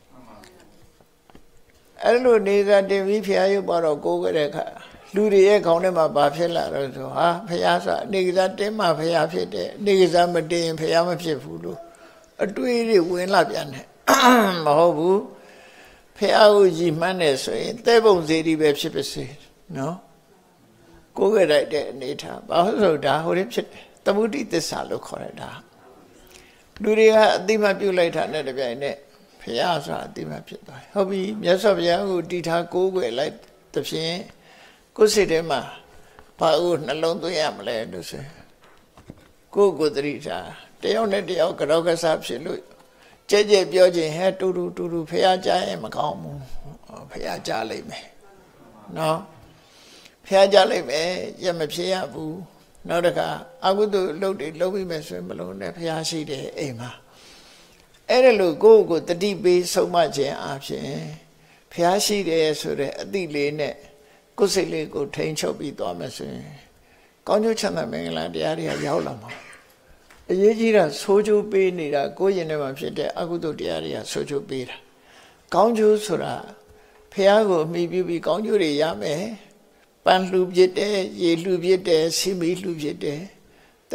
အဲ့လိုနေစားတင်ပြီးဖရာရုပ်ပေါ်တော့ကိုးကြတဲ့အခါလူတွေရဲ့ခေါင်းထဲမှာဘာဖြစ်လာတော့ဆိုဟာဖရာဆိုအနေကစားတင်မှဖရာဖြစ်တယ်အနေကစားမတင်ရင်ဖရာမဖြစ်ဘူးလို့အတွေးတွေဝင်လာပြန်တယ်မဟုတ်ဘူးဖရာကိုရည်မှန်းတယ်ဆိုရင်တဲပုံစေတီပဲဖြစ်ပါစေနော်ကိုးကြတဲ့အနေထားဘာလို့ဆိုဒါဟိုလေးဖြစ်တယ်သမုဒိသစ္စာလို့ခေါ်ရတာလူတွေကအတိမပြုတ်လိုက်တာနဲ့တပြိုင်နက်ဘုရားဆိုတာအတိမဖြစ်သွားတယ်ဟုတ်ပြီမြတ်စွာဘုရားကိုတီထားကိုးကွယ်လိုက်သဖြင့်ကိုယ်စိတ်ထဲမှာဘာလို့နှလုံးသွင်းရမလဲလို့ဆိုကိုယ်ကိုယ်တရိတာတယောက်နဲ့တယောက်ကြောက်ကစားဖြစ်လို့ကြဲကြဲပြောခြင်းဟဲ့တူတူဘုရားကြားရင်မကောင်းဘူးဘုရားကြားလိုက်မယ်နော်ဘုရားကြားလိုက်မယ်ရမဖြစ်ရဘူးနောက်တစ်ခါအကုသိုလ်လုပ်တွေလုပ်ပြီးမယ်ဆိုရင်မလုံးနဲ့ဘုရားရှိတယ်အိမ်မှာအဲ့ဒါလို့ကိုယ့်ကိုတတိပေးဆုံးမခြင်းအပြင်ဘုရားရှိတယ်ဆိုတဲ့အတိလေးနဲ့ကိုယ်စိတ်လေးကိုထိန်းချုပ်ပြီးသွားမယ်ဆိုရင်ကောင်းကျိုးချမ်းသာမင်္ဂလာတရားတွေရောက်လာမှာအရေးကြီးတာဆိုးကျိုးပေးနေတာကိုယ့်ရင်ထဲမှာဖြစ်တဲ့အကုသိုလ်တရားတွေကဆိုးကျိုးပေးတာကောင်းကျိုးဆိုတာဘုရားကိုအမိပြုပြီးကောင်းကျိုးတွေရမယ်ပန်းလှူပြစ်တယ်ရေလှူပြစ်တယ်ဆီမီလှူပြစ်တယ်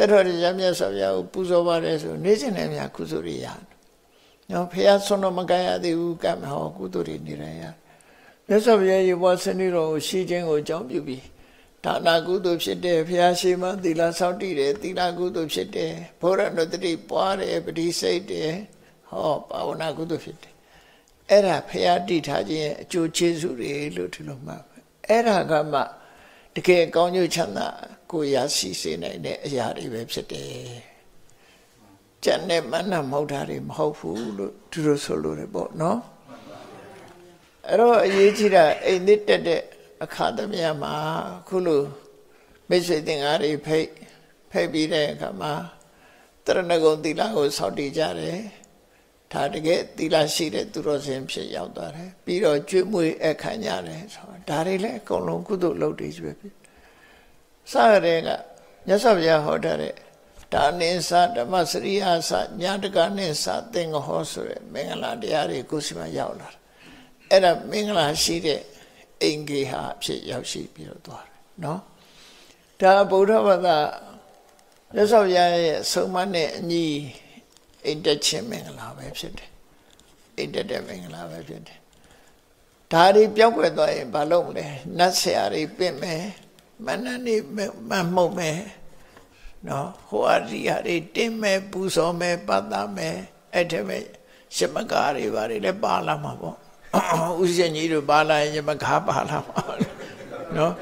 တော်ရမြတ်စွာဘုရားကိုပူဇော်ပါတယ်ဆိုနေခြင်းနဲ့များကုသိုလ်တွေရနော်ဖះဆုံးတော့မကရသေးဘူးကမဟောကုသိုလ်တွေနေရရမြတ်စွာဘုရားရေဘောစနစ်တော်ကိုရှိခြင်းကိုအကြောင်းပြုပြီးဒါနကုသိုလ်ဖြစ်တယ်ဖះရှိမှသီလဆောက်တည်တယ်သီလကုသိုလ်ဖြစ်တယ်ဘုရားတော်တတိပွားတယ်ပတိစိတ်တယ်ဟောဘာဝနာကုသိုလ်ဖြစ်တယ်အဲ့ဒါဖះတည်ထားခြင်းရဲ့အကျိုးကျေးဇူးတွေလို့ဒီလိုမှတ်အဲ့ဒါကမှတကယ်ကောင်းကျိုးချမ်းသာကိုရရှိစေနိုင်တဲ့အရာတွေပဲဖြစ်တယ်ကျန်တဲ့မနမဟုတ်တာတွေမဟုတ်ဘူးလို့သူတို့ဆိုလို့ရပေါ့နော်အဲ့တော့အရေးကြီးတာအိမ်သစ်တက်တဲ့အခါသမယမှာခုလိုမိတ်ဆွေသင်္ကားတွေဖိတ်ပြီးတဲ့အခါမှာတရဏဂုံသီလကိုစောင့်တည်ကြတယ်ဒါတကယ်သီလရှိတဲ့သူတော်စင်ဖြစ်ရောက်သွားတယ်ပြီးတော့ကျွေးမွေးအခမ်းကြတယ်ဆိုတော့ဒါတွေလည်းအကုန်လုံးကုသိုလ်လုပ်တွေကြီးပဲဖြစ်စရတဲ့ကမြတ်စွာဘုရားဟောထားတဲ့ဒါနိသဓမ္မစရိယာသညာတကနိသသင်္ဃဟောဆိုတဲ့မင်္ဂလာတရားတွေကိုယ်စီမှာရောက်လာအဲ့ဒါမင်္ဂလာရှိတဲ့အင်္ဂေဟာအဖြစ်ရောက်ရှိပြီးတော့သွားတယ်နော်ဒါဗုဒ္ဓဘာသာမြတ်စွာဘုရားရဲ့ဆုံးမနဲ့အညီအိတ်တက်ခြင်းမင်္ဂလာပဲဖြစ်တယ်အိတ်တက်တဲ့မင်္ဂလာပဲဖြစ်တယ်ဒါတွေပြောက်ွယ်သွားရင်ဘာလုပ်မလဲနတ်ဆရာတွေပြင့်မယ်မနတ်တွေမမှုတ်မယ်နော်ဟိုအရိယာတွေတင်းမဲ့ပူဇော်မဲ့ပတ်သားမဲ့အဲ့ထဲမဲ့ရှမကားတွေဘာတွေလဲပါလာမှာပေါ့ဥစဉ်ကြီးတို့ပါလာရင်ရှမကားပါလာမှာနော်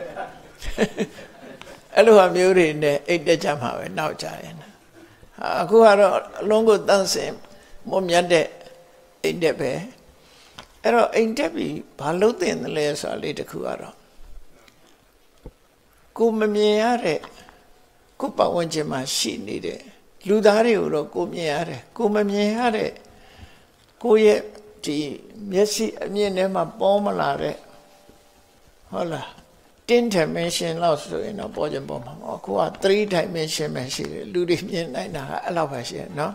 အဲ့လိုဟာမျိုးတွေနဲ့အိတ်တက်ကြမှာပဲနောက်ကြရင်အခုကတော့အလုံးကိုတန်းစင်မွန်မြတ်တဲ့အိတ်တက်ပဲအဲ့တော့အိမ်တက်ပြီးဘာလို့တင်တယ်လဲဆိုတာလေးတစ်ခုကတော့ကိုမမြင်ရတဲ့ကိုပတ်ဝန်းကျင်မှာရှိနေတဲ့လူသားတွေကိုတော့ကိုမြင်ရတယ်ကိုမမြင်ရတဲ့ကိုရဲ့ဒီမျက်စိအမြင်ထဲမှာပေါ်မလာတဲ့ဟုတ်လား10 dimension လောက်ဆိုရင်တော့ပေါ်ကြပေါ်မှာအခုက3 dimension ပဲရှိတယ်လူတွေမြင်နိုင်တာအဲ့လောက်ပဲရှိတယ်နော်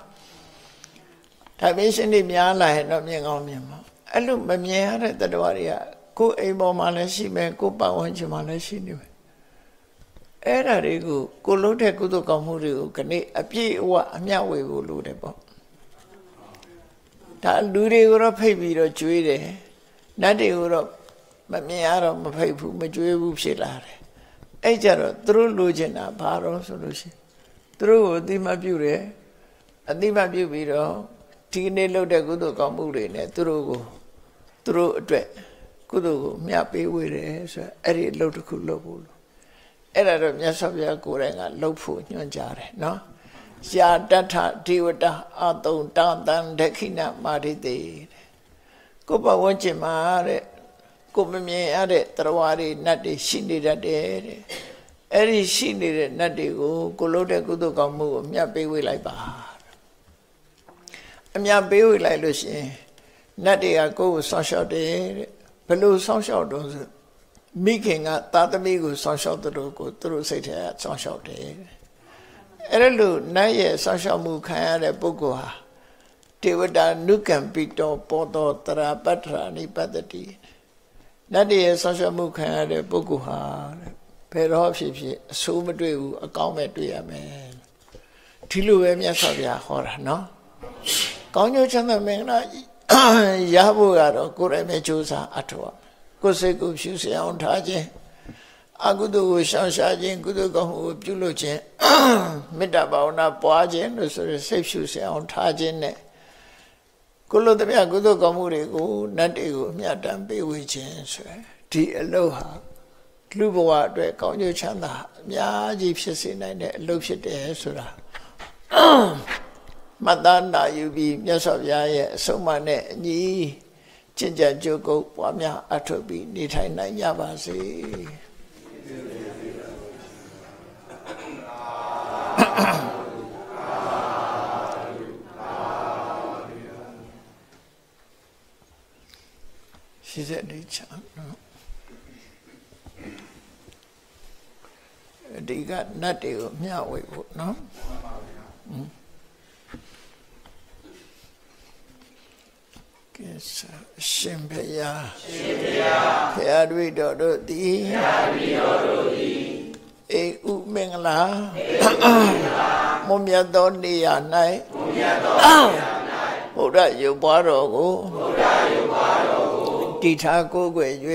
dimension တွေများလာရင်တော့မြင်ကောင်းမြင်မှာအဲ့လိုမမြင်ရတဲ့တရားတွေကကိုယ်အိမ်ပေါ်မှာလည်းရှိမယ်ကိုယ်ပတ်ဝန်းကျင်မှာလည်းရှိနေမယ်အဲ့ဒါတွေကိုကိုလုံးတဲ့ကုသိုလ်ကောင်းမှုတွေကိုခဏအပြည့်အဝအမျှဝေဖို့လိုတယ်ပေါ့ဒါလူတွေကိုတော့ဖိတ်ပြီးတော့ကျွေးတယ်နတ်တွေကိုတော့မမြင်ရတော့မဖိတ်ဘူးမကျွေးဘူးဖြစ်လာတယ်အဲ့ကြတော့သူတို့လိုချင်တာဘာတော့ဆိုလို့ရှိရင်သူတို့ကိုအတိမပြုတယ်အတိမပြုပြီးတော့ဒီနေ့လုပ်တဲ့ကုသိုလ်ကောင်းမှုတွေနဲ့သူတို့အတွက်ကုသိုလ်ကိုမျှပေးဝေတယ်ဆိုအဲ့ဒီအလုပ်တစ်ခုလုပ်ဖို့အဲ့ဒါတော့မြတ်စွာဘုရားကိုယ်တိုင်ကလှုပ်ဖို့ညွှန်ကြားတယ်နော်ယာတထဒေဝတာအတုံတန်တန်ဒခိဏမာရိတေကိုဘဝကျင်မှာတဲ့ကိုမမြင်ရတဲ့တရားတွေနတ်တွေရှိနေတတ်တယ်တဲ့အဲ့ဒီရှိနေတဲ့နတ်တွေကိုကိုလို့တဲ့ကုသိုလ်ကောင်းမှုကိုမြတ်ပေးဝေလိုက်ပါအမြတ်ပေးဝေလိုက်လို့ရှိရင်နတ်တွေကကိုယ်ကိုဆောင်းလျှောက်တယ်တဲ့ဘယ်လိုဆောင်းလျှောက်တော့ဆိုမိခင်ကသာသမီကိုဆောင်းလျှောက်တဲ့ကိုသူတို့စိတ်ထဲဆောင်းလျှောက်တယ်အဲ့လိုနတ်ရဲ့ဆောင်းလျှောက်မှုခံရတဲ့ပုဂ္ဂိုလ်ဟာတေဝတာနုကံပိတောပောတောတရာပတ္ထရာနိပတ္တိနတ်ရဲ့ဆောင်းလျှောက်မှုခံရတဲ့ပုဂ္ဂိုလ်ဟာဘယ်တော့ဖြစ်ဖြစ်အဆိုးမတွေ့ဘူးအကောင်းပဲတွေ့ရမယ်ဒီလိုပဲမြတ်စွာဘုရားဟောတာနော်ကောင်းကျိုးချမ်းသာမင်္ဂလာရဖို့ကတော့ကိုယ်တိုင်ပဲကြိုးစားအထောက်ကိုယ်စိတ်ကိုဖြူစင်အောင်ထားခြင်းအကုသိုလ်ကိုရှောင်ရှားခြင်းကုသိုလ်ကောင်းမှုကိုပြုလုပ်ခြင်းမေတ္တာဘာဝနာပွားခြင်းလို့ဆိုရယ်စိတ်ဖြူစင်အောင်ထားခြင်းနဲ့ကုလိုတပြကုသိုလ်ကောင်းမှုတွေကိုနတ်တွေကိုအမြတ်တမ်းပေးဝေခြင်းဆိုရယ်ဒီအလုပ်ဟာလူဘဝအတွက်ကောင်းကျိုးချမ်းသာအများကြီးဖြစ်စေနိုင်တဲ့အလုပ်ဖြစ်တယ်ဆိုတာမတ္တနာယူပြီးမြတ်စွာဘုရားရဲ့အဆုံးအမနဲ့အညီကျင့်ကြံကြိုးကုပ်ပွားများအထောက်ပြီးနေထိုင်နိုင်ကြပါစေရှိစေနေချာနော်ဒီကနတ်တွေကိုမျှဝေဖို့နော်ရှင်ဘုရားဘုရားတို့သည်ဧဥမင်္ဂ္ဂလာမွန်မြတ်သောနေရာ၌ဘုရားရုပ်ပွားတော်ကိုတည်ထားကိုးကွယ်၍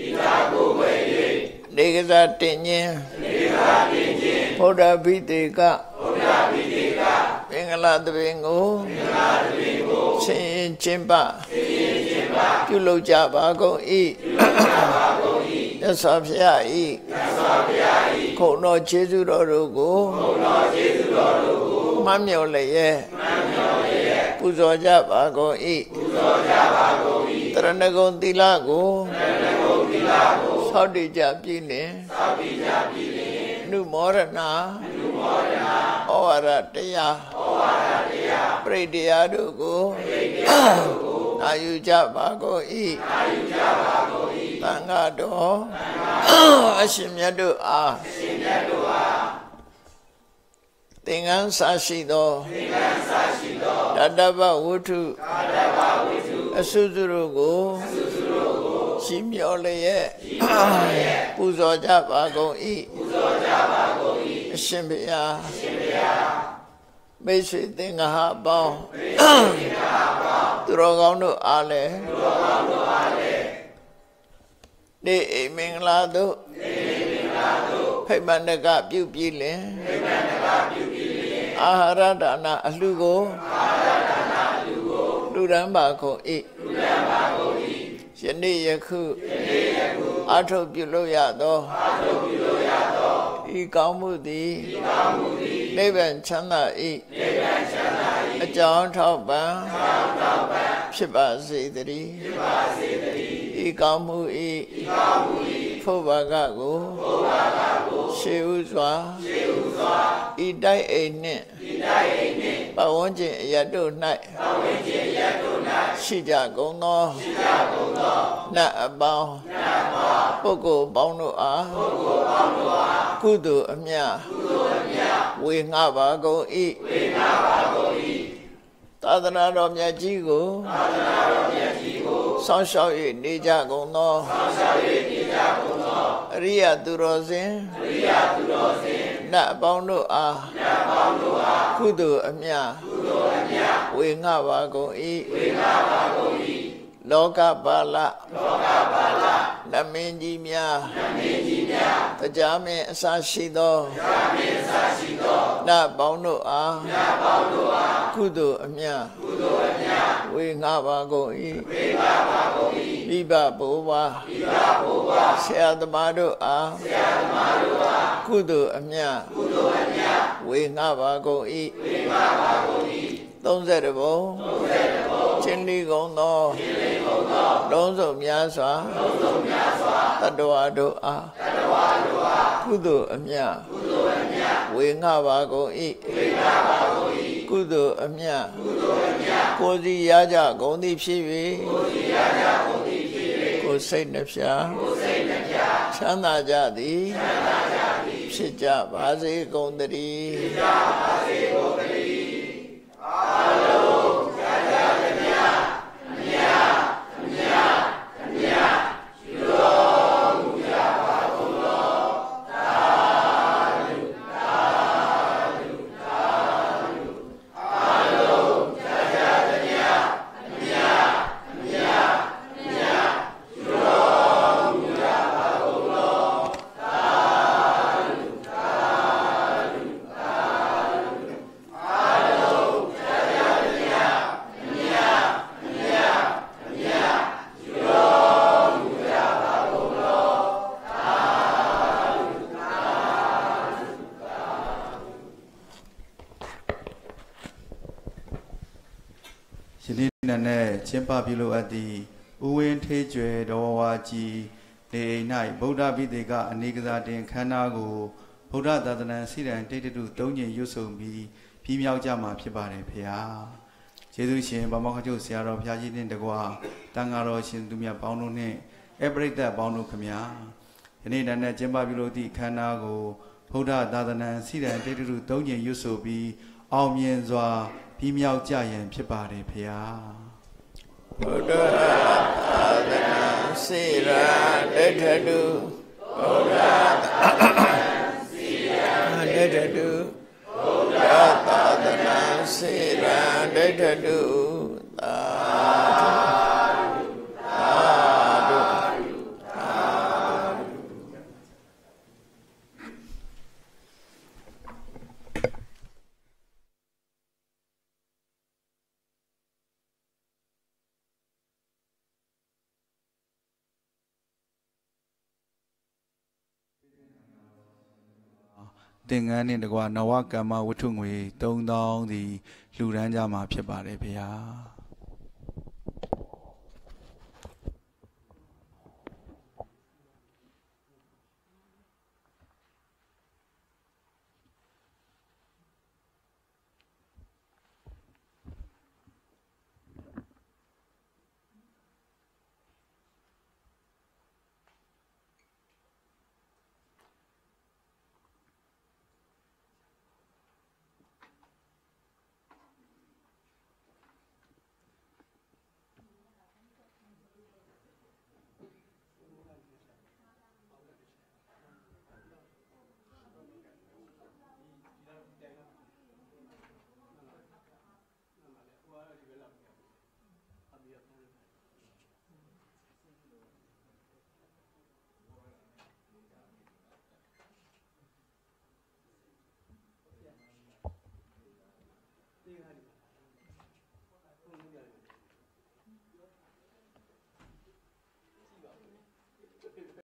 နေကစားတင်ခြင်းဘုရားဘိတေကမင်္ဂလာသဘင်ကိုဆင်ရင်ကျင်းပပြုလုပ်ကြပါကုန်၏မြတ်စွာဘုရား၏ခုံတော်ကျေးဇူးတော်တို့ကိုမှတ်မြော်လျက်ပူဇော်ကြပါကုန်၏တရဏဂုံသီလကိုဆောက်တည်ကြပြီလင်နုမောရဏဩဝါဒတရားပရိတရားတို့ကိုနာယူကြပါကုန်၏သံဃာတော်အရှင်မြတ်တို့အားသင်္ကန်းစာရှိသောတတ္တဗဝတ္ထုအစုစုတို့ကိုရှိမြော်လျက်ပူဇော်ကြပါကုန်၏အရှင်ဘုရားမိတ်ဆွေသင်္ဃာပေါင်းသူတော်ကောင်းတို့အားလည်းနေအိမ်မင်္ဂလာတို့ဖိမန္တကပြုပြီးလင်အာဟာရဒါနအလှကိုလူရန်ပါကုန်၏ယနေ့ယခုအာထုတ်ပြုလို့ရသောဤကောင်းမှုသည်နိဗ္ဗာန်ချမ်းသာ၏အကြောင်းထောက်ပံ့ဖြစ်ပါစေတည်းဤကောင်းမှု၏ဖို့ဘာကကိုရှေးဥစွာဤတိုက်အိမ်နှင့်ပတ်ဝန်းကျင်အရတ်တို့၌ရှိကြကုန်သောနတ်အပေါင်းပုဂ္ဂိုလ်ပေါင်းတို့အားကုသိုလ်အမြတ်ဝေငှပါကုန်၏သာသနာတော်မြတ်ကြီးကိုစောင့်ရှောက်၍နေကြကုန်သောအရိယသူတော်စင်နတ်အပေါင်းတို့အားကုသိုလ်အမြတ်ဝေငှပါကုန်၏လောကပါလနမင်းကြီးများတရားမင်းအစရှိသောနတ်ပေါင်းတို့အားကုသိုလ်အမြတ်ဝေငှပါကုန်၏မိဘဘိုးဘွားဆရာသမားတို့အားကုသိုလ်အမြတ်ဝေငှပါကုန်၏30ဘုံချင်းလီကုန်သောလုံးစုံများစွာတတ္တဝါတို့အားကုသိုလ်အမြတ်ဝေငှပါကုန်၏ကုသိုလ်အမြတ်ကိုယ်စီရကြကုန်သည်ဖြစ်၍ကိုယ်စိတ်နှဖျားချမ်းသာကြသည်ဖြစ်ကြပါစေကုန်သတည်းအာလုံးကြကြသမျှအမြယူတော်မူကြပါကုန်သောသာဓုသာဓုသာဓုအာလုံးကြကြသမျှအမြယူတော်မူကြပါကုန်သောသာဓုသာဓုသာဓုအာလုံးယနေ့နဲ့ကျင်းပပြုလို့အပ်သည့်ဥဝင်းထေးကျွယ်တော်ဝါကြီးနေအိမ်၌ဗုဒ္ဓဘိသေကအနေကစားတင်ခမ်းနားကိုဗုဒ္ဓသာသနာစိရန်တိတ်တု၃ညင်ရွတ်ဆိုပြီးပြီးမြောက်ကြမှာဖြစ်ပါတယ်ဖေဟာကျေးဇူးရှင်ဗမောက္ခချုပ်ဆရာတော်ဘုရားကြီးနှင့်တကွာတန်ဃာတော်ရှင်သူမြတ်ပေါင်းတို့နှင့်အပရိသတ်ပေါင်းတို့ခမညာယနေ့နဲ့ကျင်းပပြုလို့သည့်ခမ်းနားကိုဗုဒ္ဓသာသနာစိရန်တိတ်တု၃ညင်ရွတ်ဆိုပြီးအောင်မြင်စွာပြီးမြောက်ကြရန်ဖြစ်ပါတယ်ဖေဟာဘုဒ္ဓသာသနာစိရတိတ္တုဘုဒ္ဓသာသနာစိရတိထတုသာဓုသာဓုသင်္ကန်းနှင့်တကွာနဝကမ္မဝတ္ထုငွေ3000သည်လှူဒန်းကြမှာဖြစ်ပါတယ်ဗျာ